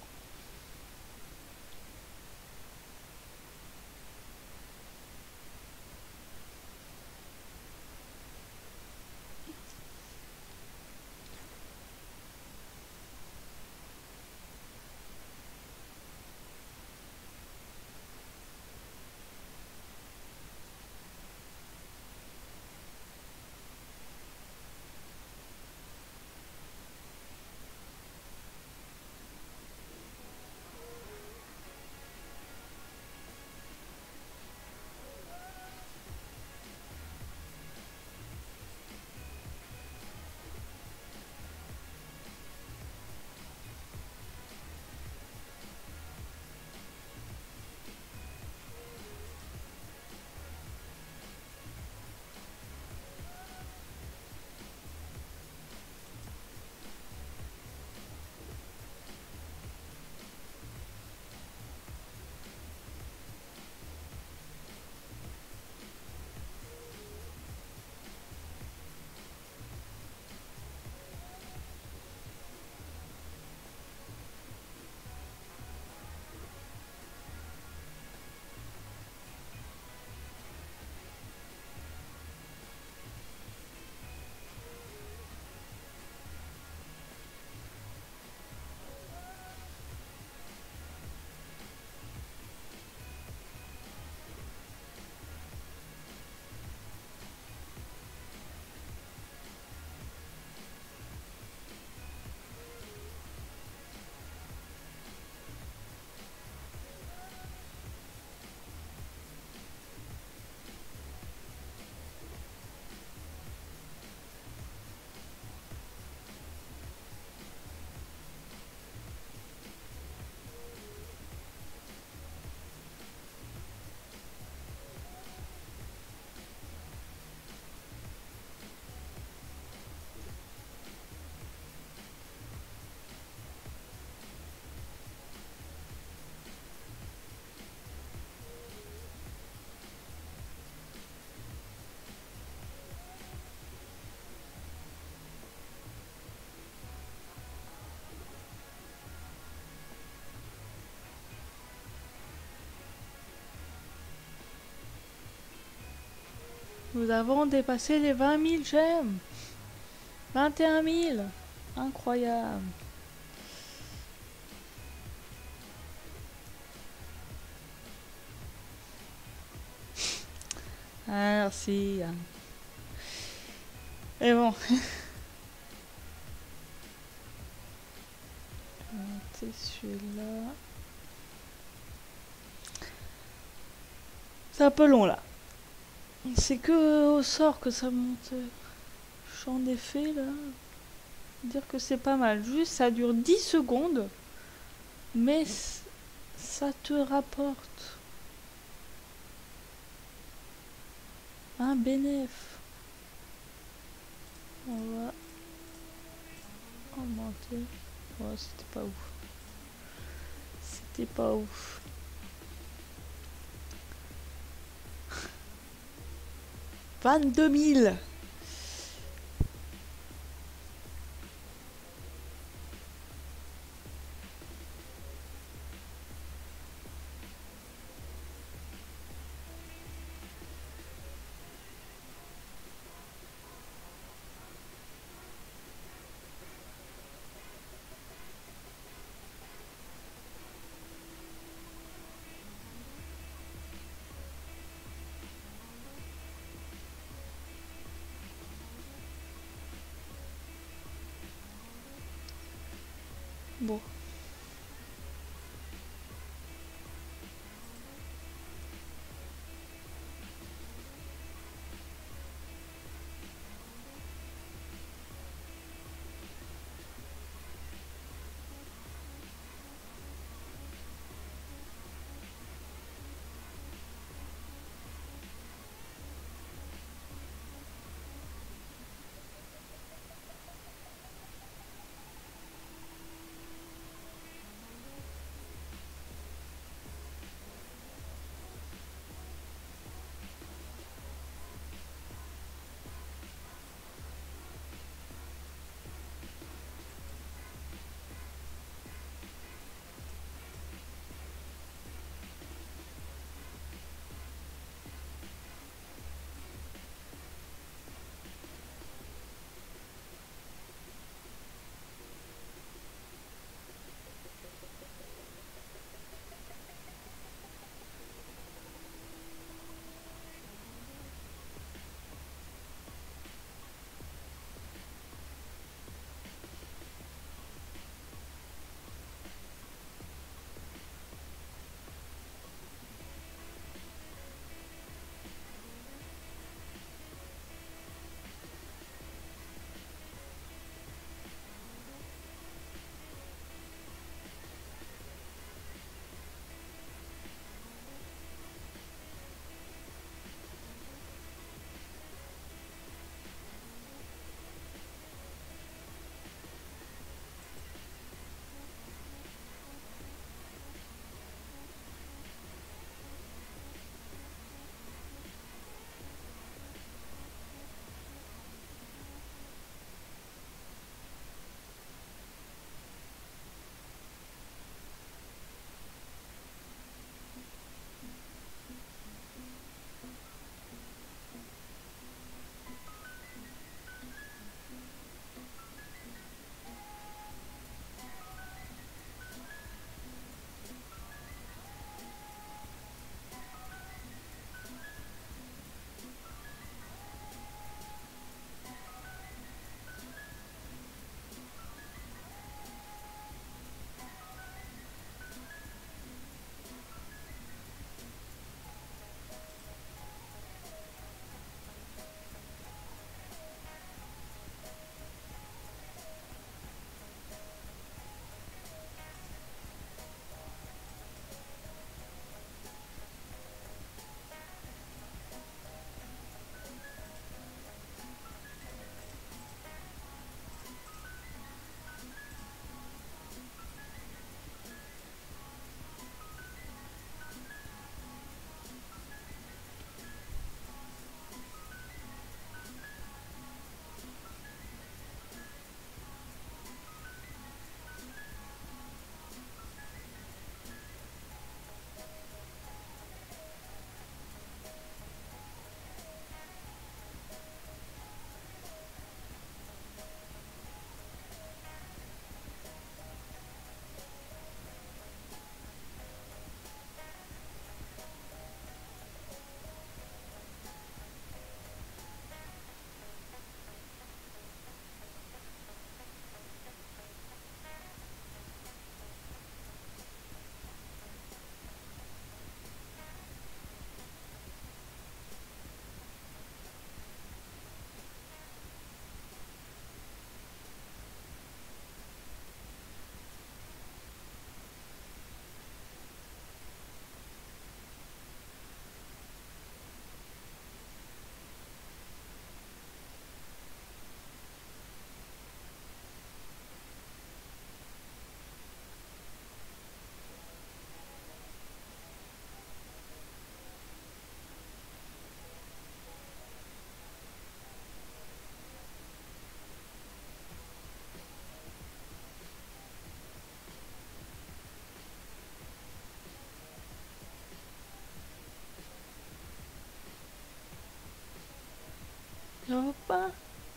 Speaker 1: Nous avons dépassé les vingt mille gemmes. vingt et un mille. Incroyable. Ah, merci. Et bon. Monter celui-là. C'est un peu long là. C'est que au sort que ça monte. Champ d'effet là. Dire que c'est pas mal. Juste ça dure dix secondes. Mais ça te rapporte un bénéfice. On va augmenter. Oh, c'était pas ouf. C'était pas ouf. vingt-deux mille. Bon.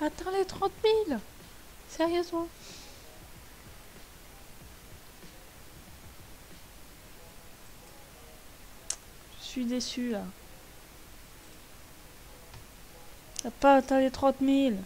Speaker 1: atteint les trente mille. Sérieusement. Je suis déçue là. T'as pas atteint les trente mille.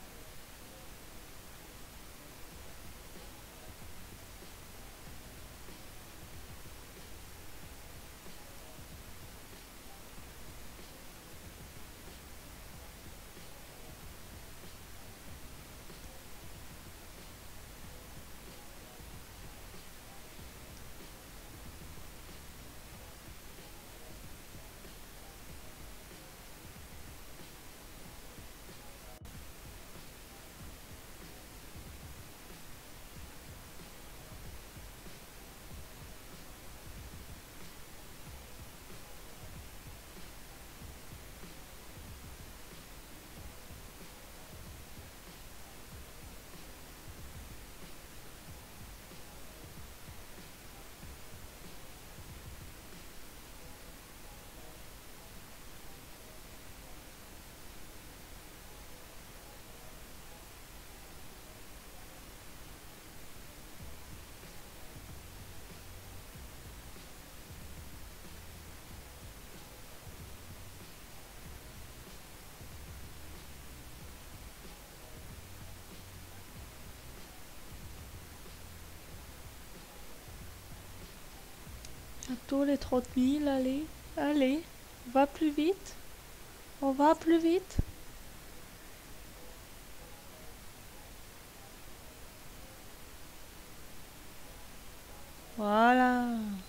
Speaker 1: Bientôt les trente mille, allez, allez, on va plus vite, on va plus vite. Voilà.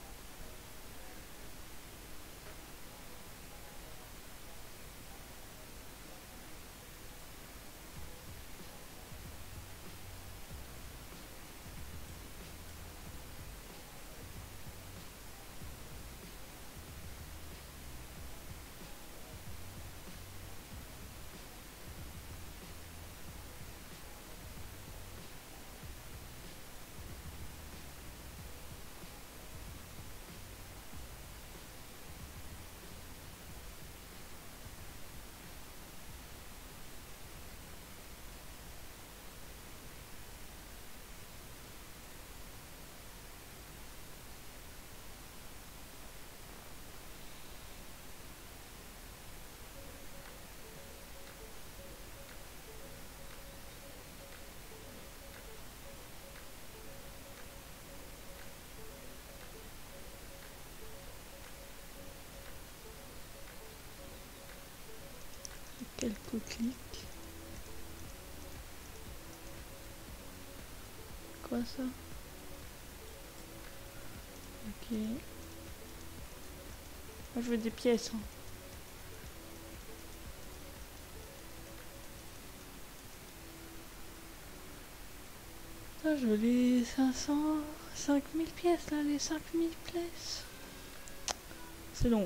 Speaker 1: Quelques clics. Quoi ça? Ok. Moi je veux des pièces. Hein. Ah, je veux les cinq cents, cinq mille pièces là, les cinq mille pièces. C'est long.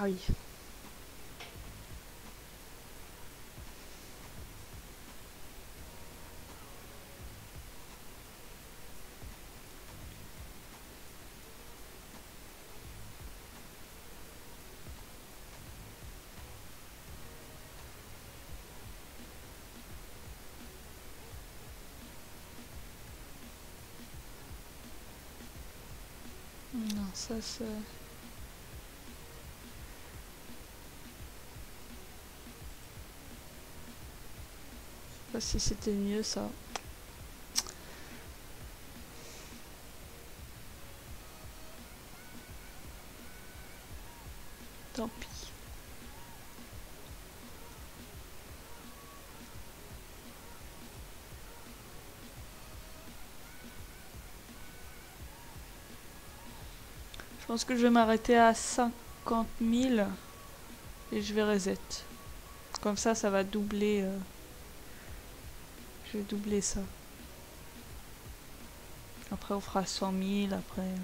Speaker 1: Ah oui. Non, ça c'est... Je sais pas si c'était mieux ça. Tant pis. Je pense que je vais m'arrêter à cinquante mille et je vais reset. Comme ça, ça va doubler. Euh... Je vais doubler ça. Après, on fera cent mille. Après. euh.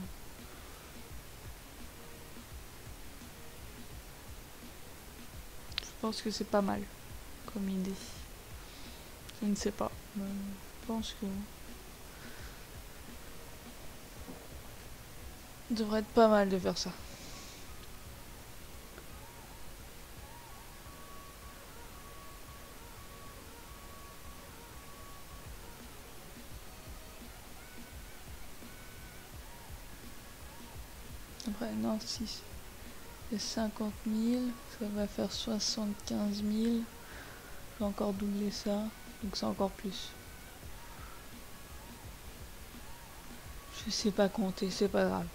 Speaker 1: Je pense que c'est pas mal comme idée. Je ne sais pas. Mais je pense que. Ça devrait être pas mal de faire ça. Après, non, si c'est cinquante mille, ça va faire soixante-quinze mille. Je vais encore doubler ça, donc c'est encore plus. Je sais pas compter, c'est pas grave.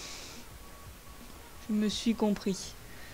Speaker 1: Je me suis compris.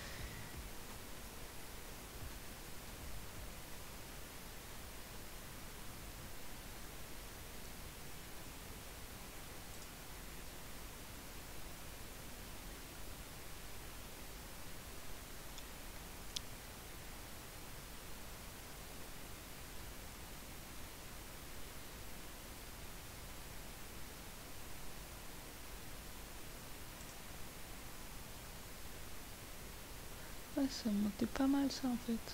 Speaker 1: Ouais, ça montait pas mal ça en fait.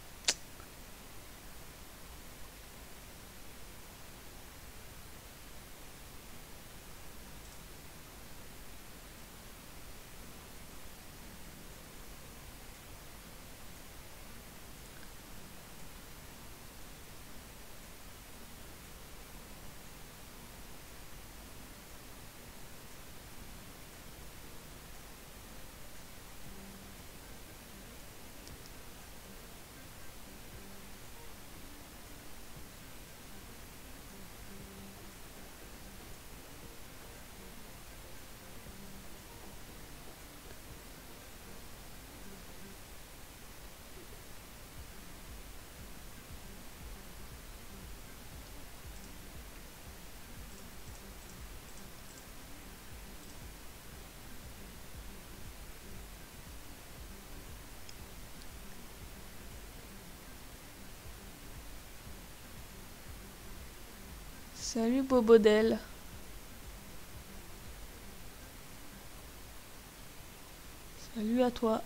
Speaker 1: Salut Bobodel. Salut à toi.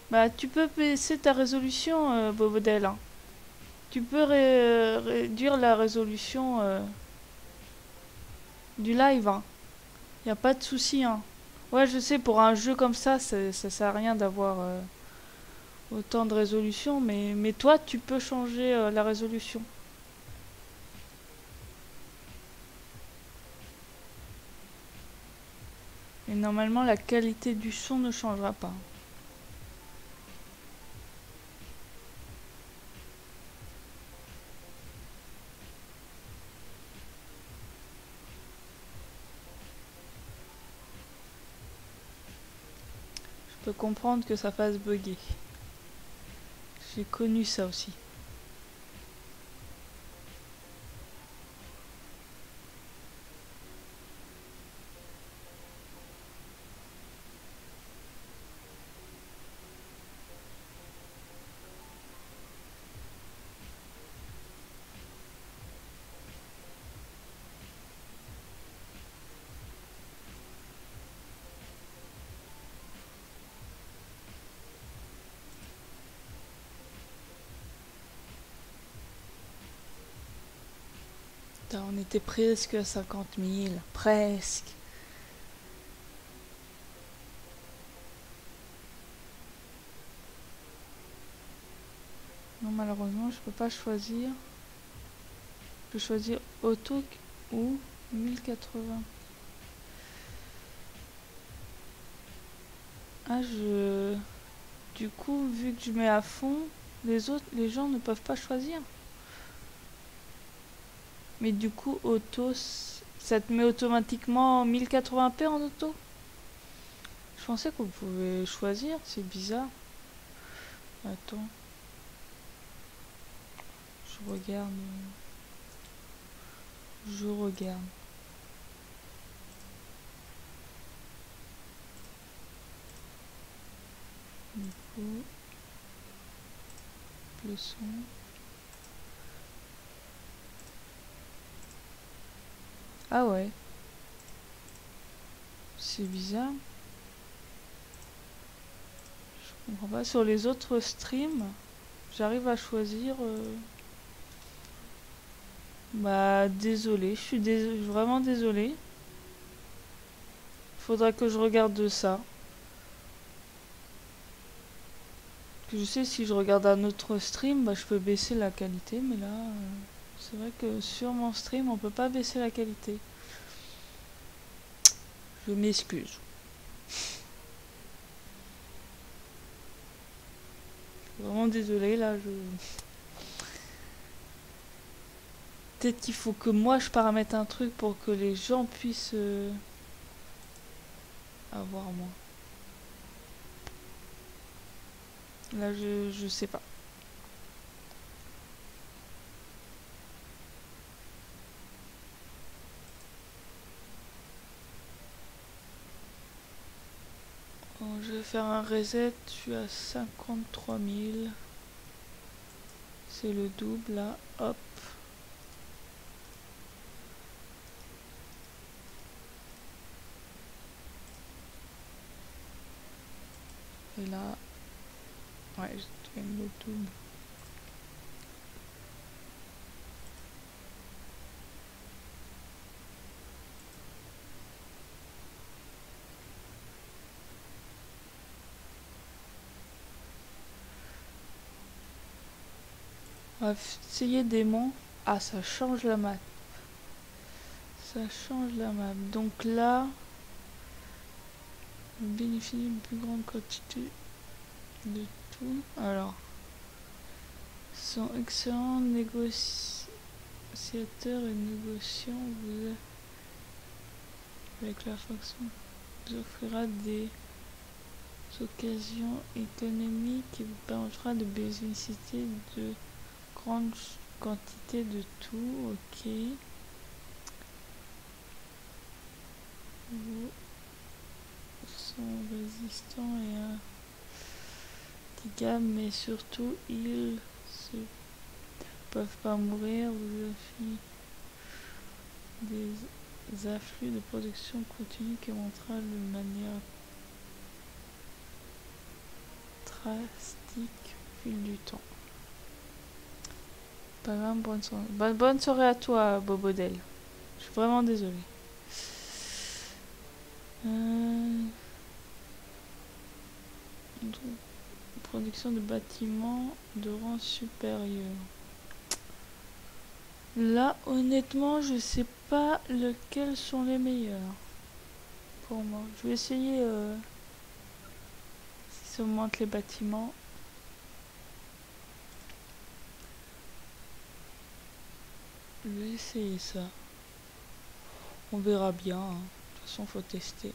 Speaker 1: Bah, tu peux baisser ta résolution, euh, Bobodel, hein. Tu peux ré réduire la résolution euh, du live, hein. Y a pas de souci, hein. Ouais, je sais, pour un jeu comme ça, ça sert à rien d'avoir euh, autant de résolution, mais, mais toi, tu peux changer euh, la résolution. Et normalement, la qualité du son ne changera pas. Je peux comprendre que ça fasse bugger. J'ai connu ça aussi. Putain, on était presque à cinquante mille. Presque. Non, malheureusement, je peux pas choisir. Je peux choisir auto ou mille quatre-vingts. Ah, je... Du coup, vu que je mets à fond, les autres, les gens ne peuvent pas choisir. Mais du coup, auto, ça te met automatiquement mille quatre-vingts p en auto. Je pensais qu'on pouvait choisir, c'est bizarre. Attends. Je regarde. Je regarde. Du coup, le son. Ah ouais. C'est bizarre. Je comprends pas. Sur les autres streams, j'arrive à choisir. Euh... Bah, désolé. Je suis dés... vraiment désolé. Faudra que je regarde ça. Je sais, si je regarde un autre stream, bah, je peux baisser la qualité, mais là, euh, c'est vrai que sur mon stream, on peut pas baisser la qualité. Je m'excuse. Vraiment désolé, là, je... Peut-être qu'il faut que moi, je paramètre un truc pour que les gens puissent euh, avoir moins. Là, je, je sais pas. Bon, je vais faire un reset, je suis à cinquante-trois mille. C'est le double, là, hop. Et là, ouais, je gagne le double. On va essayer démon. Ah, ça change la map. Ça change la map. Donc là, on bénéficie d'une plus grande quantité de tout. Alors, sont excellents négociateurs et négociants. Vous avec la faction vous offrira des occasions économiques et vous permettra de bénéficier de grandes quantités de tout. Ok. Vous sont résistants et intigables, mais surtout ils se peuvent pas mourir. Vous offrez des afflux de production continue qui montrera de manière drastique au fil du temps. Pas grave, bonne soirée. Bonne, bonne soirée à toi, Bobodel. Je suis vraiment désolée. Euh... Production de bâtiments de rang supérieur. Là, honnêtement, je sais pas lesquels sont les meilleurs pour moi. Je vais essayer euh, si ça augmente les bâtiments. Je vais essayer ça. On verra bien. Hein. De toute façon, faut tester.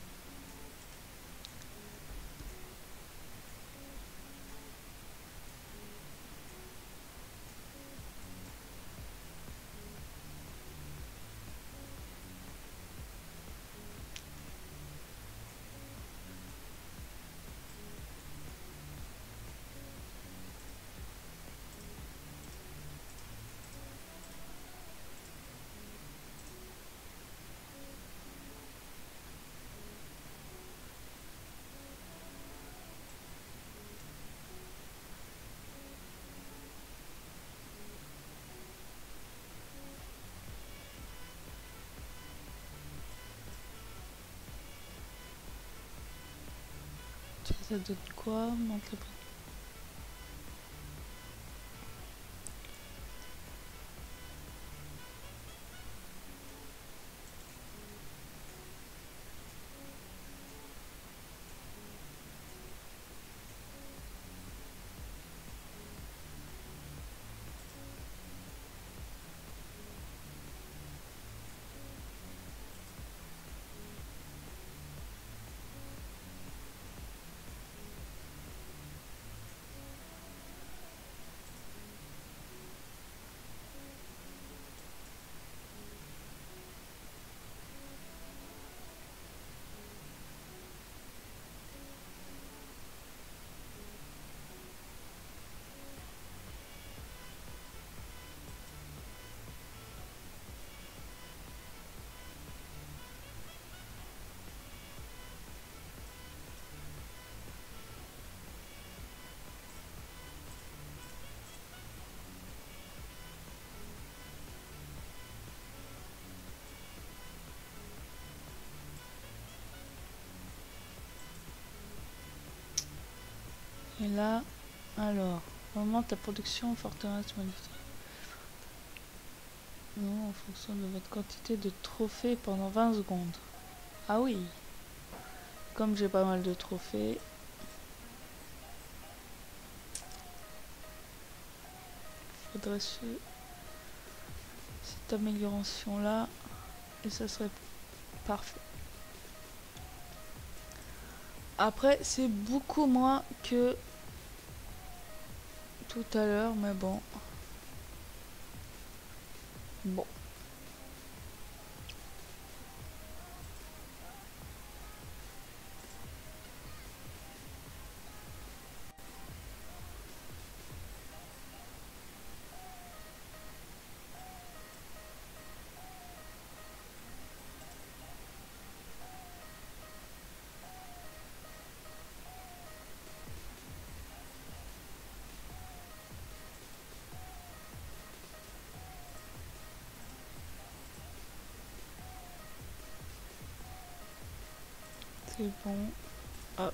Speaker 1: Ça donne quoi? Monte la... Et là, alors, augmente la production forteresse modifiée. Non, en fonction de votre quantité de trophées pendant vingt secondes. Ah oui. Comme j'ai pas mal de trophées. Faudrait ce... cette amélioration là. Et ça serait parfait. Après, c'est beaucoup moins que tout à l'heure, mais bon. Bon. C'est bon. Hop.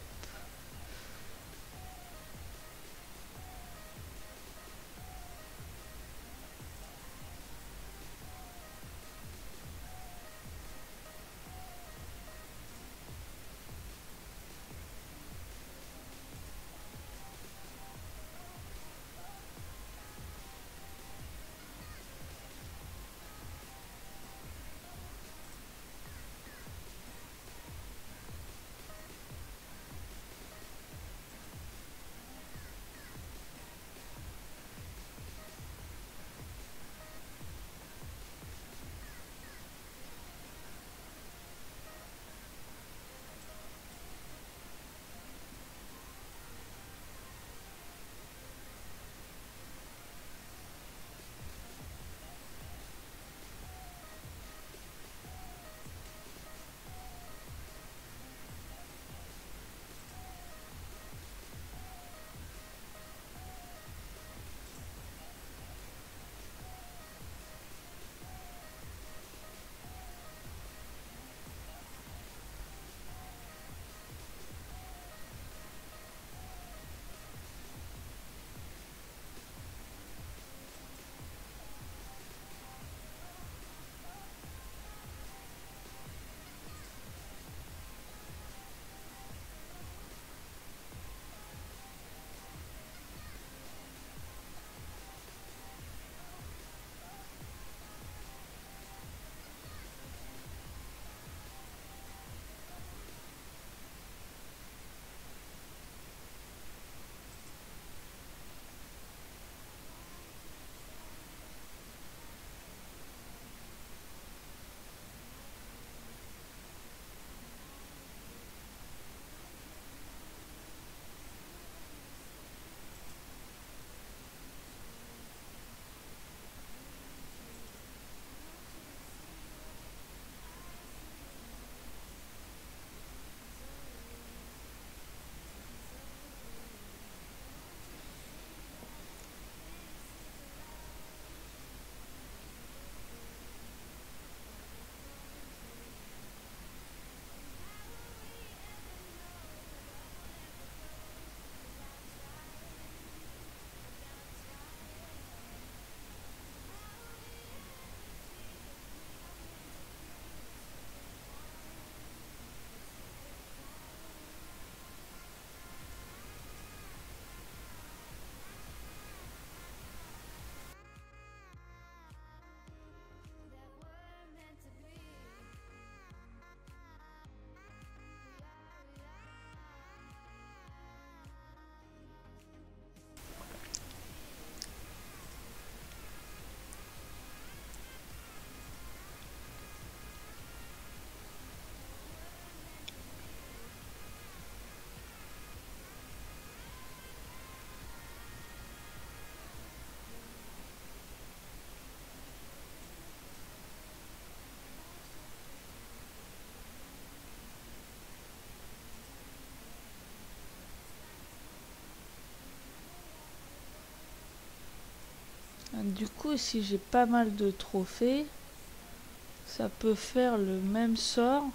Speaker 1: Du coup, si j'ai pas mal de trophées, ça peut faire le même sort,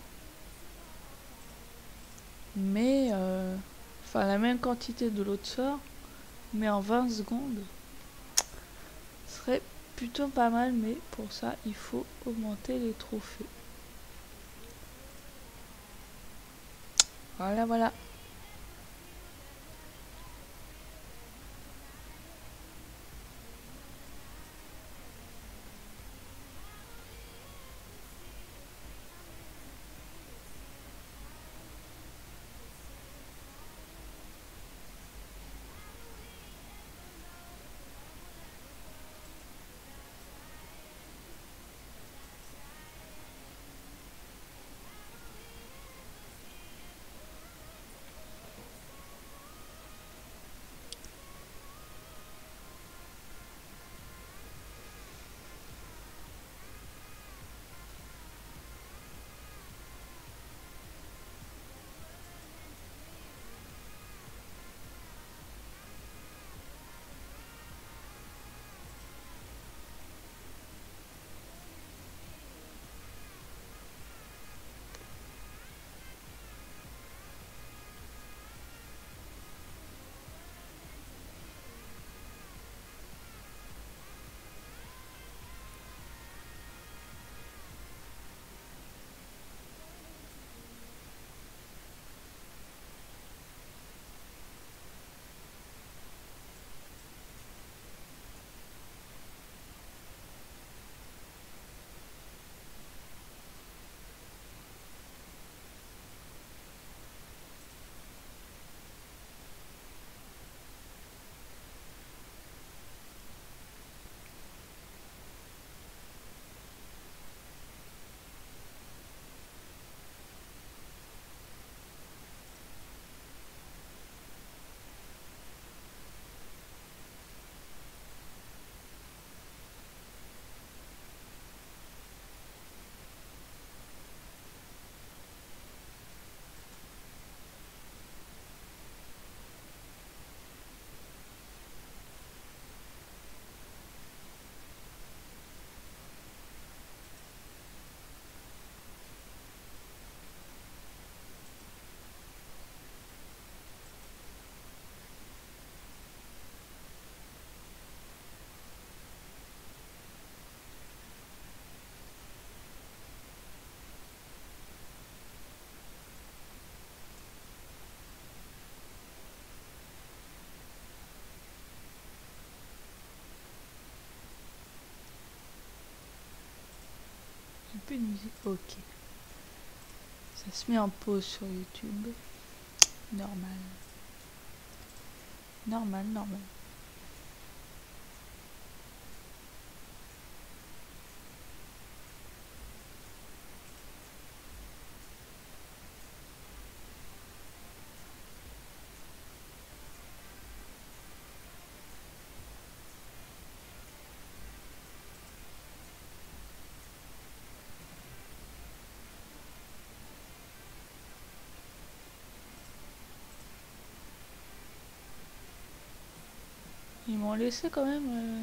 Speaker 1: mais euh, enfin la même quantité de l'autre sort, mais en vingt secondes. Ce serait plutôt pas mal, mais pour ça, il faut augmenter les trophées. Voilà, voilà. Un peu de musique. Ok. Ça se met en pause sur YouTube. Normal. Normal, normal. Ils m'ont laissé quand même euh,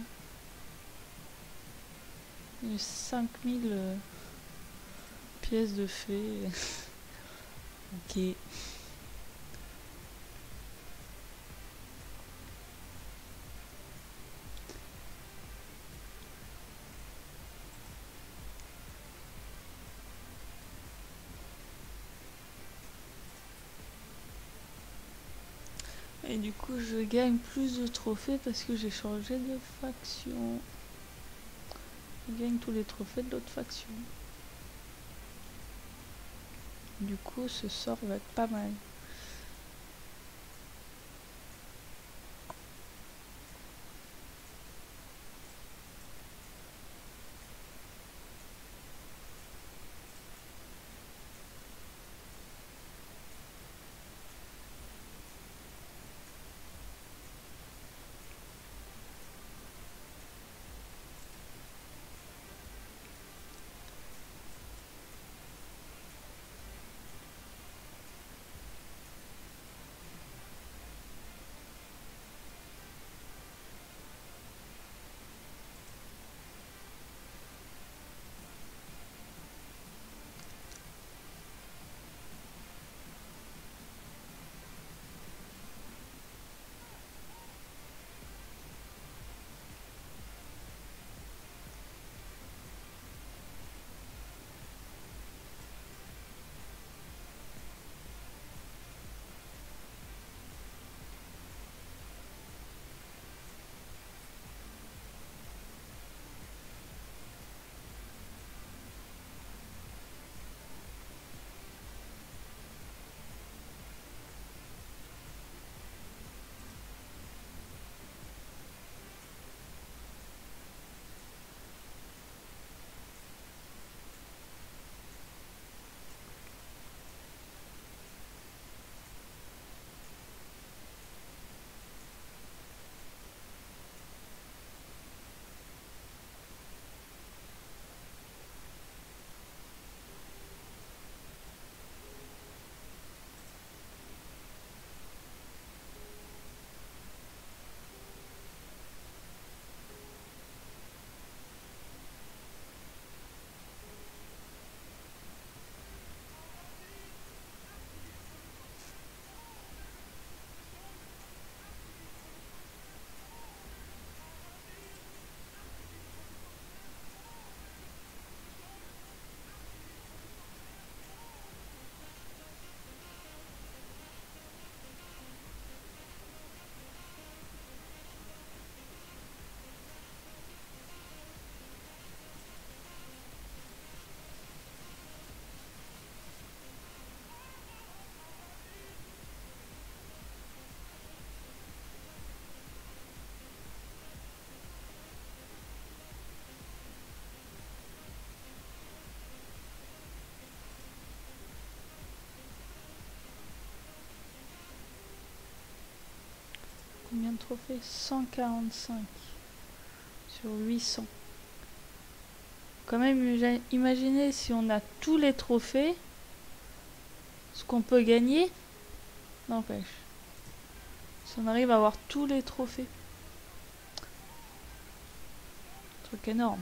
Speaker 1: les cinq mille euh, pièces de fées. Ok. Et du coup, je gagne plus de trophées parce que j'ai changé de faction. Je gagne tous les trophées de l'autre faction. Du coup, ce sort va être pas mal. Combien de trophées? Cent quarante-cinq sur huit cents. Quand même, imaginez si on a tous les trophées, ce qu'on peut gagner. N'empêche. Si on arrive à avoir tous les trophées. Truc énorme.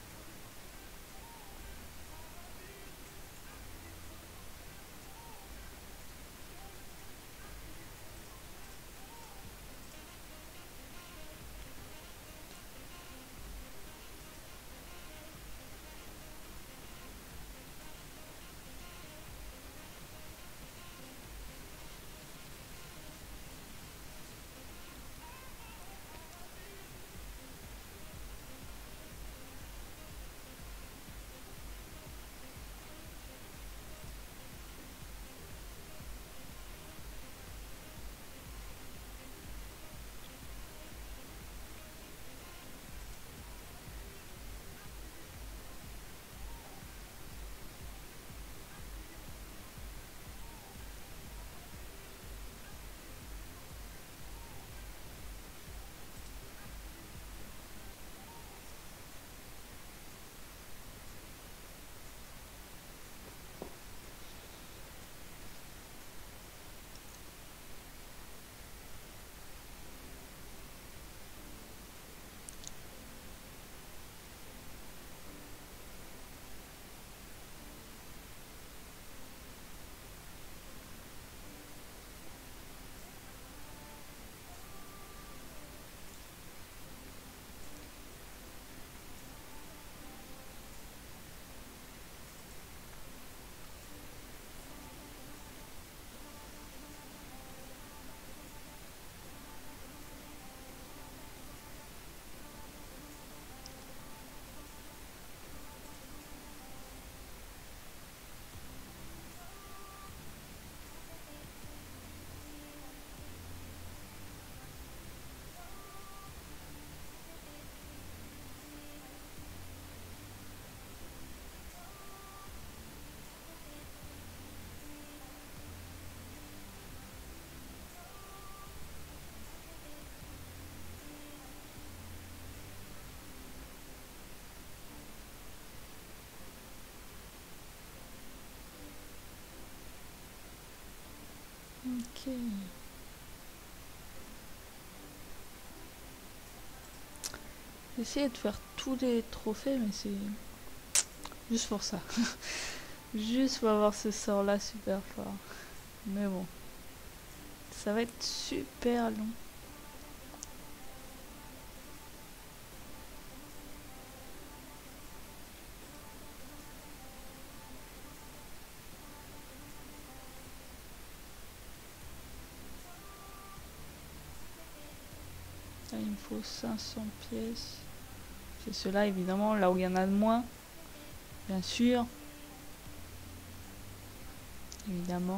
Speaker 1: Ok. J'essaie de faire tous les trophées, mais c'est juste pour ça. Juste pour avoir ce sort là super fort. Mais bon, ça va être super long. Là, il me faut cinq cents pièces. C'est ceux-là évidemment, là où il y en a de moins. Bien sûr. Évidemment.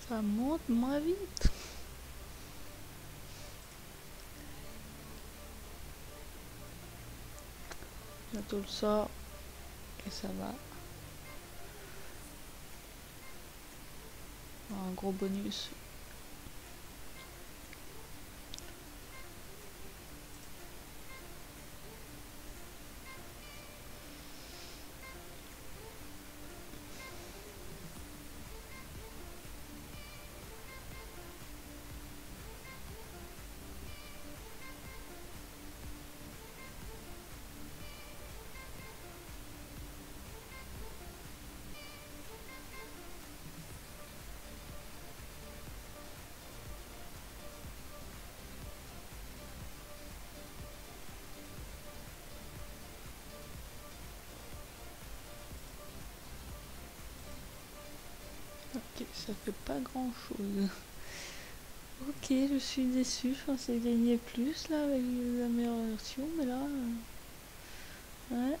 Speaker 1: Ça monte moins vite. Bientôt le sort et ça va. Un gros bonus. Ok, ça fait pas grand chose. Ok, je suis déçue, je pensais gagner plus là avec la meilleure version, mais là... euh, Ouais.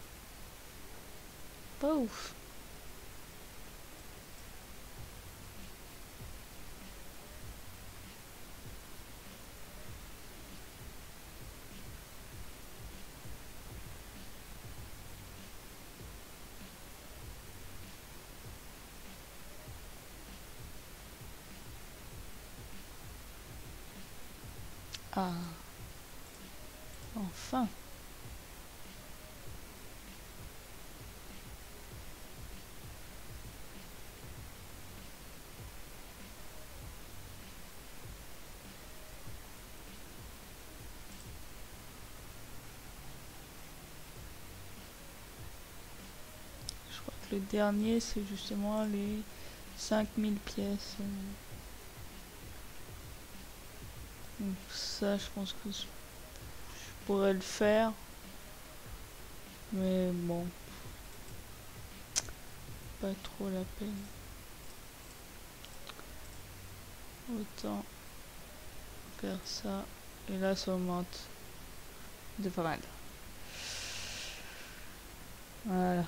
Speaker 1: Pas ouf. Ah, enfin. Je crois que le dernier, c'est justement les cinq mille pièces. Donc ça, je pense que je pourrais le faire. Mais bon, pas trop la peine. Autant faire ça. Et là, ça augmente de pas mal. Voilà.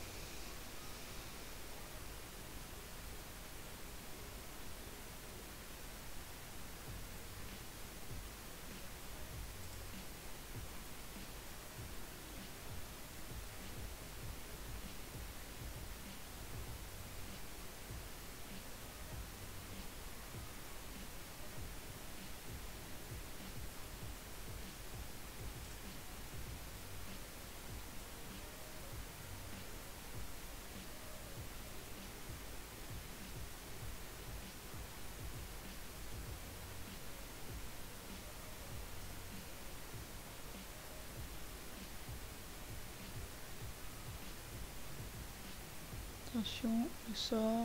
Speaker 1: Attention, il sort.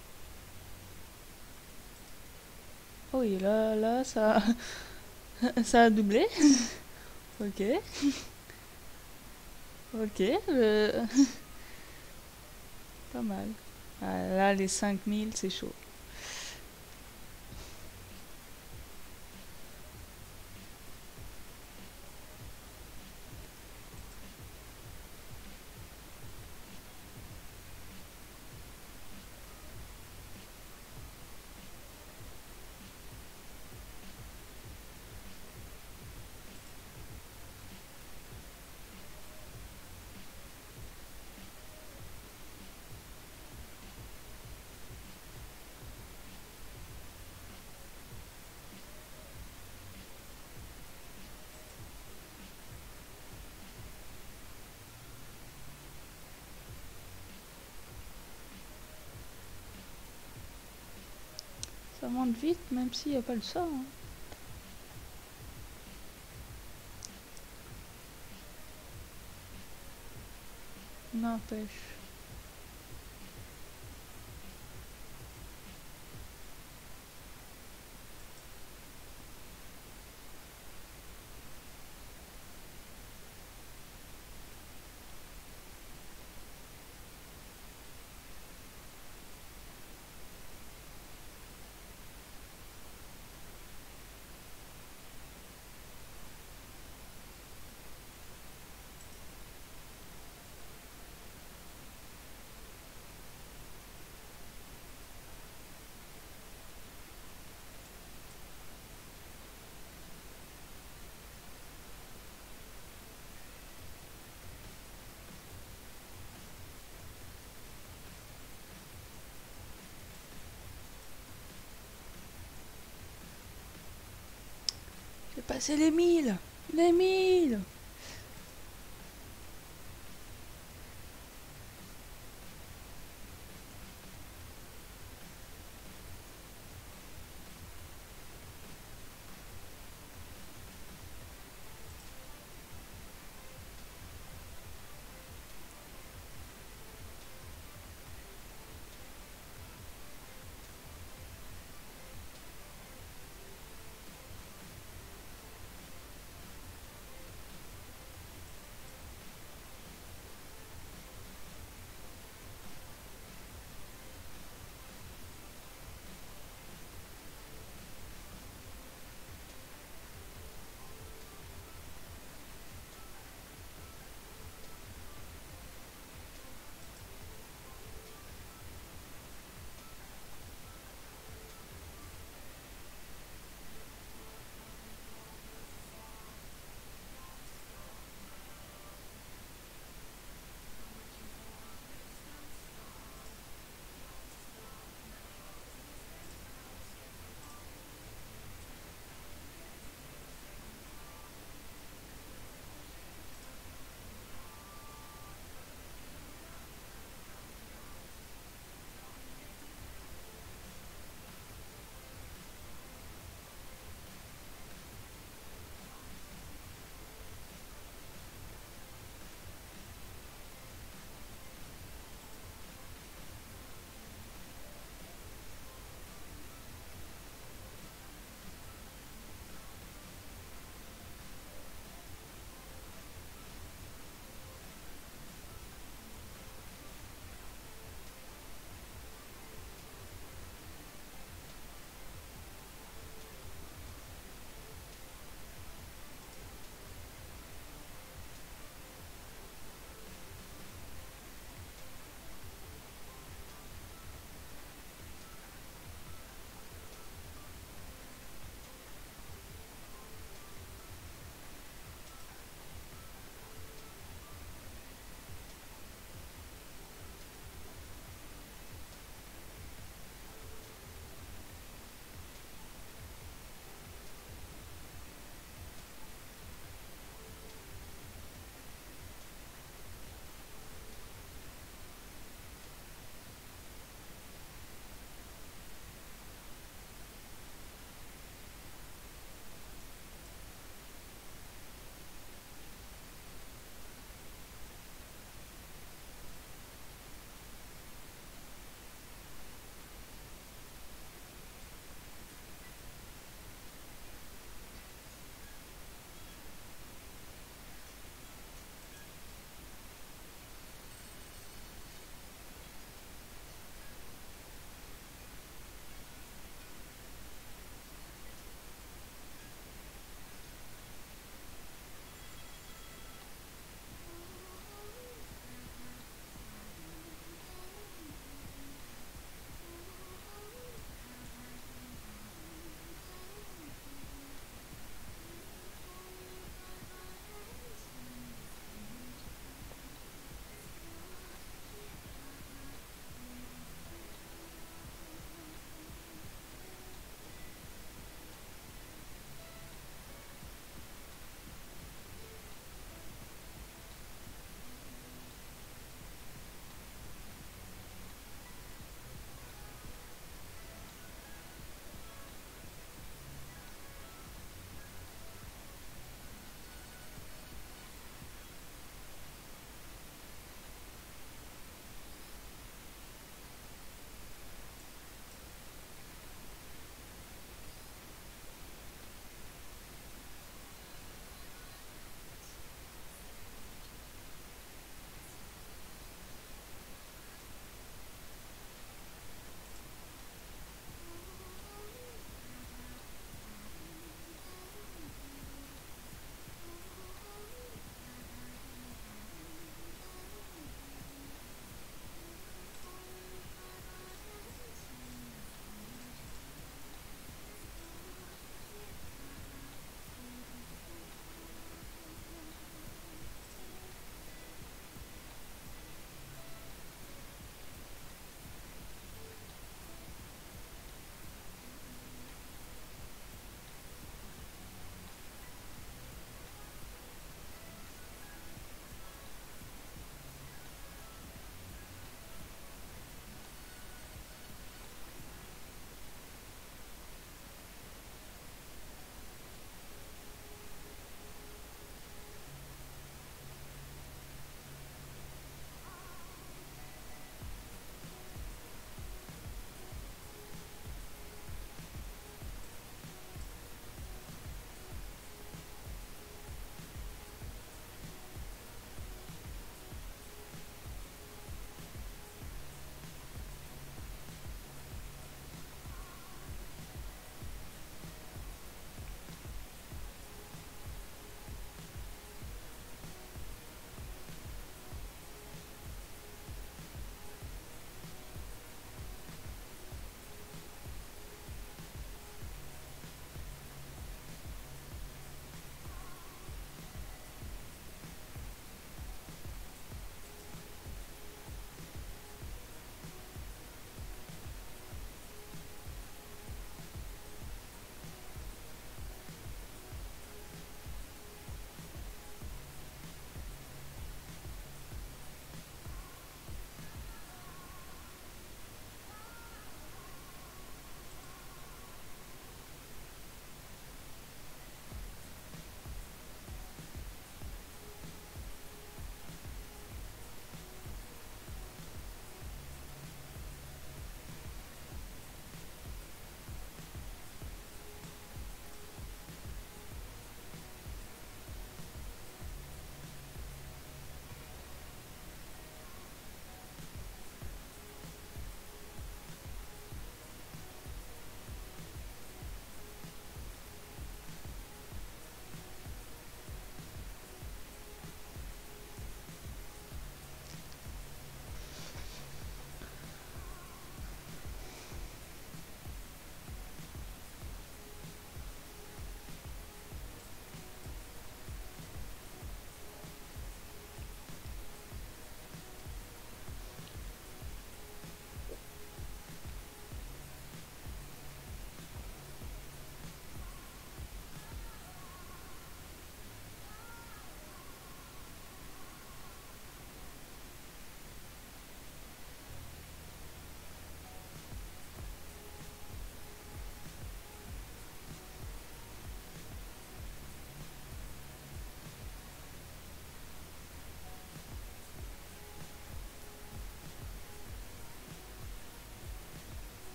Speaker 1: Oh oui, là, là, ça, ça a doublé. Ok. Ok. euh, Pas mal. Ah, là, les cinq mille, c'est chaud. Ça monte vite, même s'il n'y a pas le sort. Hein. N'empêche. J'ai passé les mille. Les mille.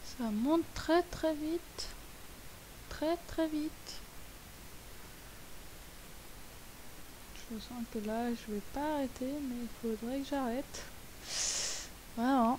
Speaker 1: Ça monte très très vite. Très très vite. Je sens que là, je vais pas arrêter, mais il faudrait que j'arrête. Vraiment.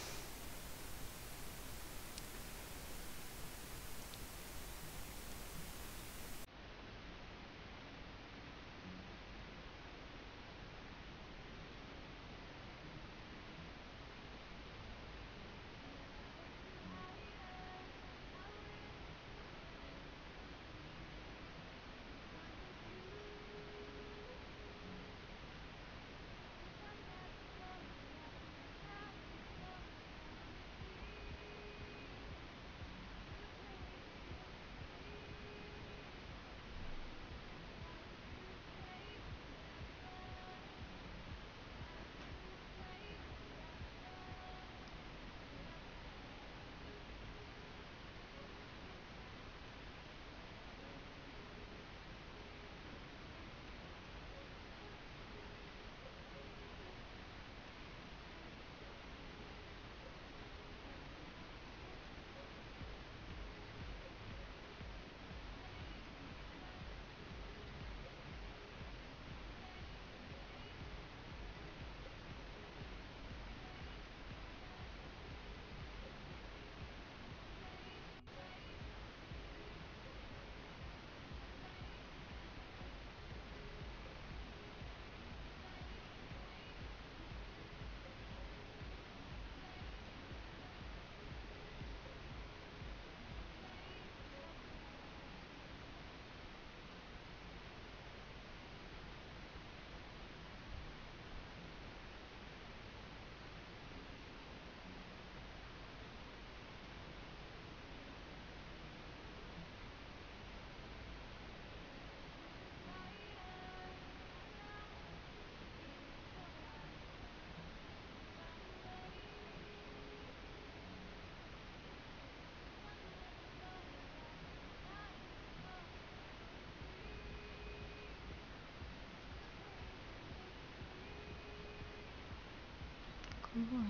Speaker 1: Ouais.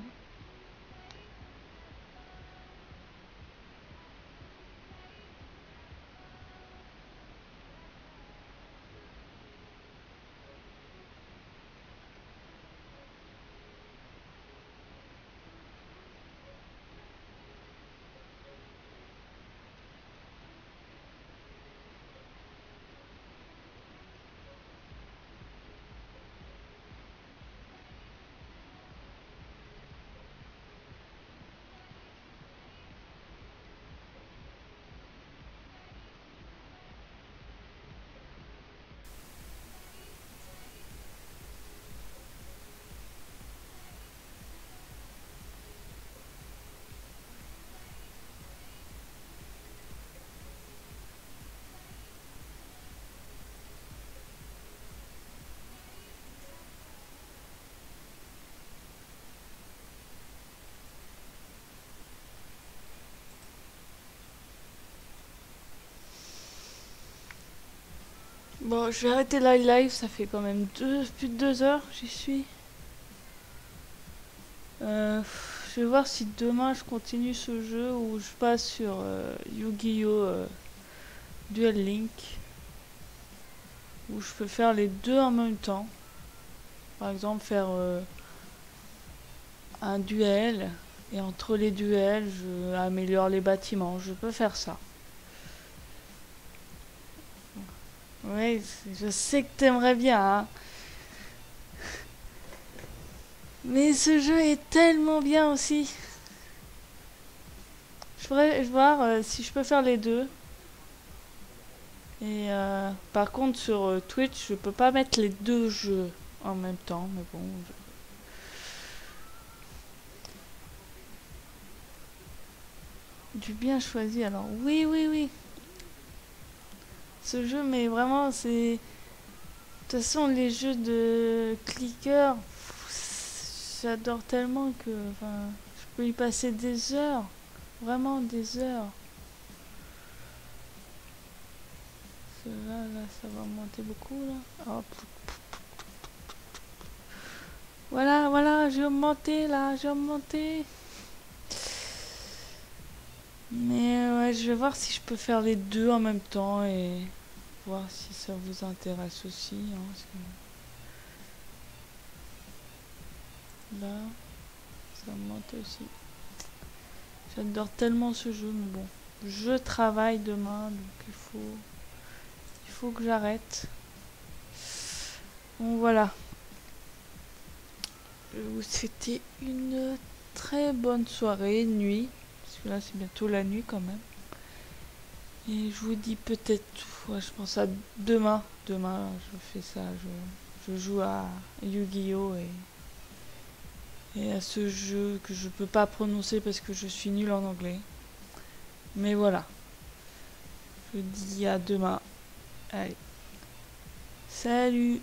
Speaker 1: Bon, je vais arrêter la live, ça fait quand même deux, plus de deux heures, j'y suis. Euh, je vais voir si demain je continue ce jeu ou je passe sur euh, Yu-Gi-Oh! Euh, Duel Link. Où je peux faire les deux en même temps. Par exemple, faire euh, un duel. Et entre les duels, je améliore les bâtiments. Je peux faire ça. Oui, je sais que t'aimerais bien, hein. Mais ce jeu est tellement bien aussi. Je voudrais voir euh, si je peux faire les deux. Et euh, par contre, sur euh, Twitch, je peux pas mettre les deux jeux en même temps. Mais bon. Je... Du bien choisi alors. Oui, oui, oui. Ce jeu, mais vraiment, c'est... De toute façon, les jeux de clicker, j'adore tellement que enfin, je peux y passer des heures. Vraiment des heures. Là, là, ça va monter beaucoup, là. Hop. Voilà, voilà, j'ai augmenté, là, j'ai augmenté. Mais ouais, je vais voir si je peux faire les deux en même temps et voir si ça vous intéresse aussi. Hein, parce que là, ça monte aussi. J'adore tellement ce jeu, mais bon. Je travaille demain, donc il faut, il faut que j'arrête. Bon, voilà. Je vais vous souhaiter une très bonne soirée, nuit. Parce que là, c'est bientôt la nuit quand même. Et je vous dis peut-être, ouais, je pense à demain. Demain, je fais ça. Je, je joue à Yu-Gi-Oh! Et, et à ce jeu que je peux pas prononcer parce que je suis nulle en anglais. Mais voilà. Je vous dis à demain. Allez. Salut!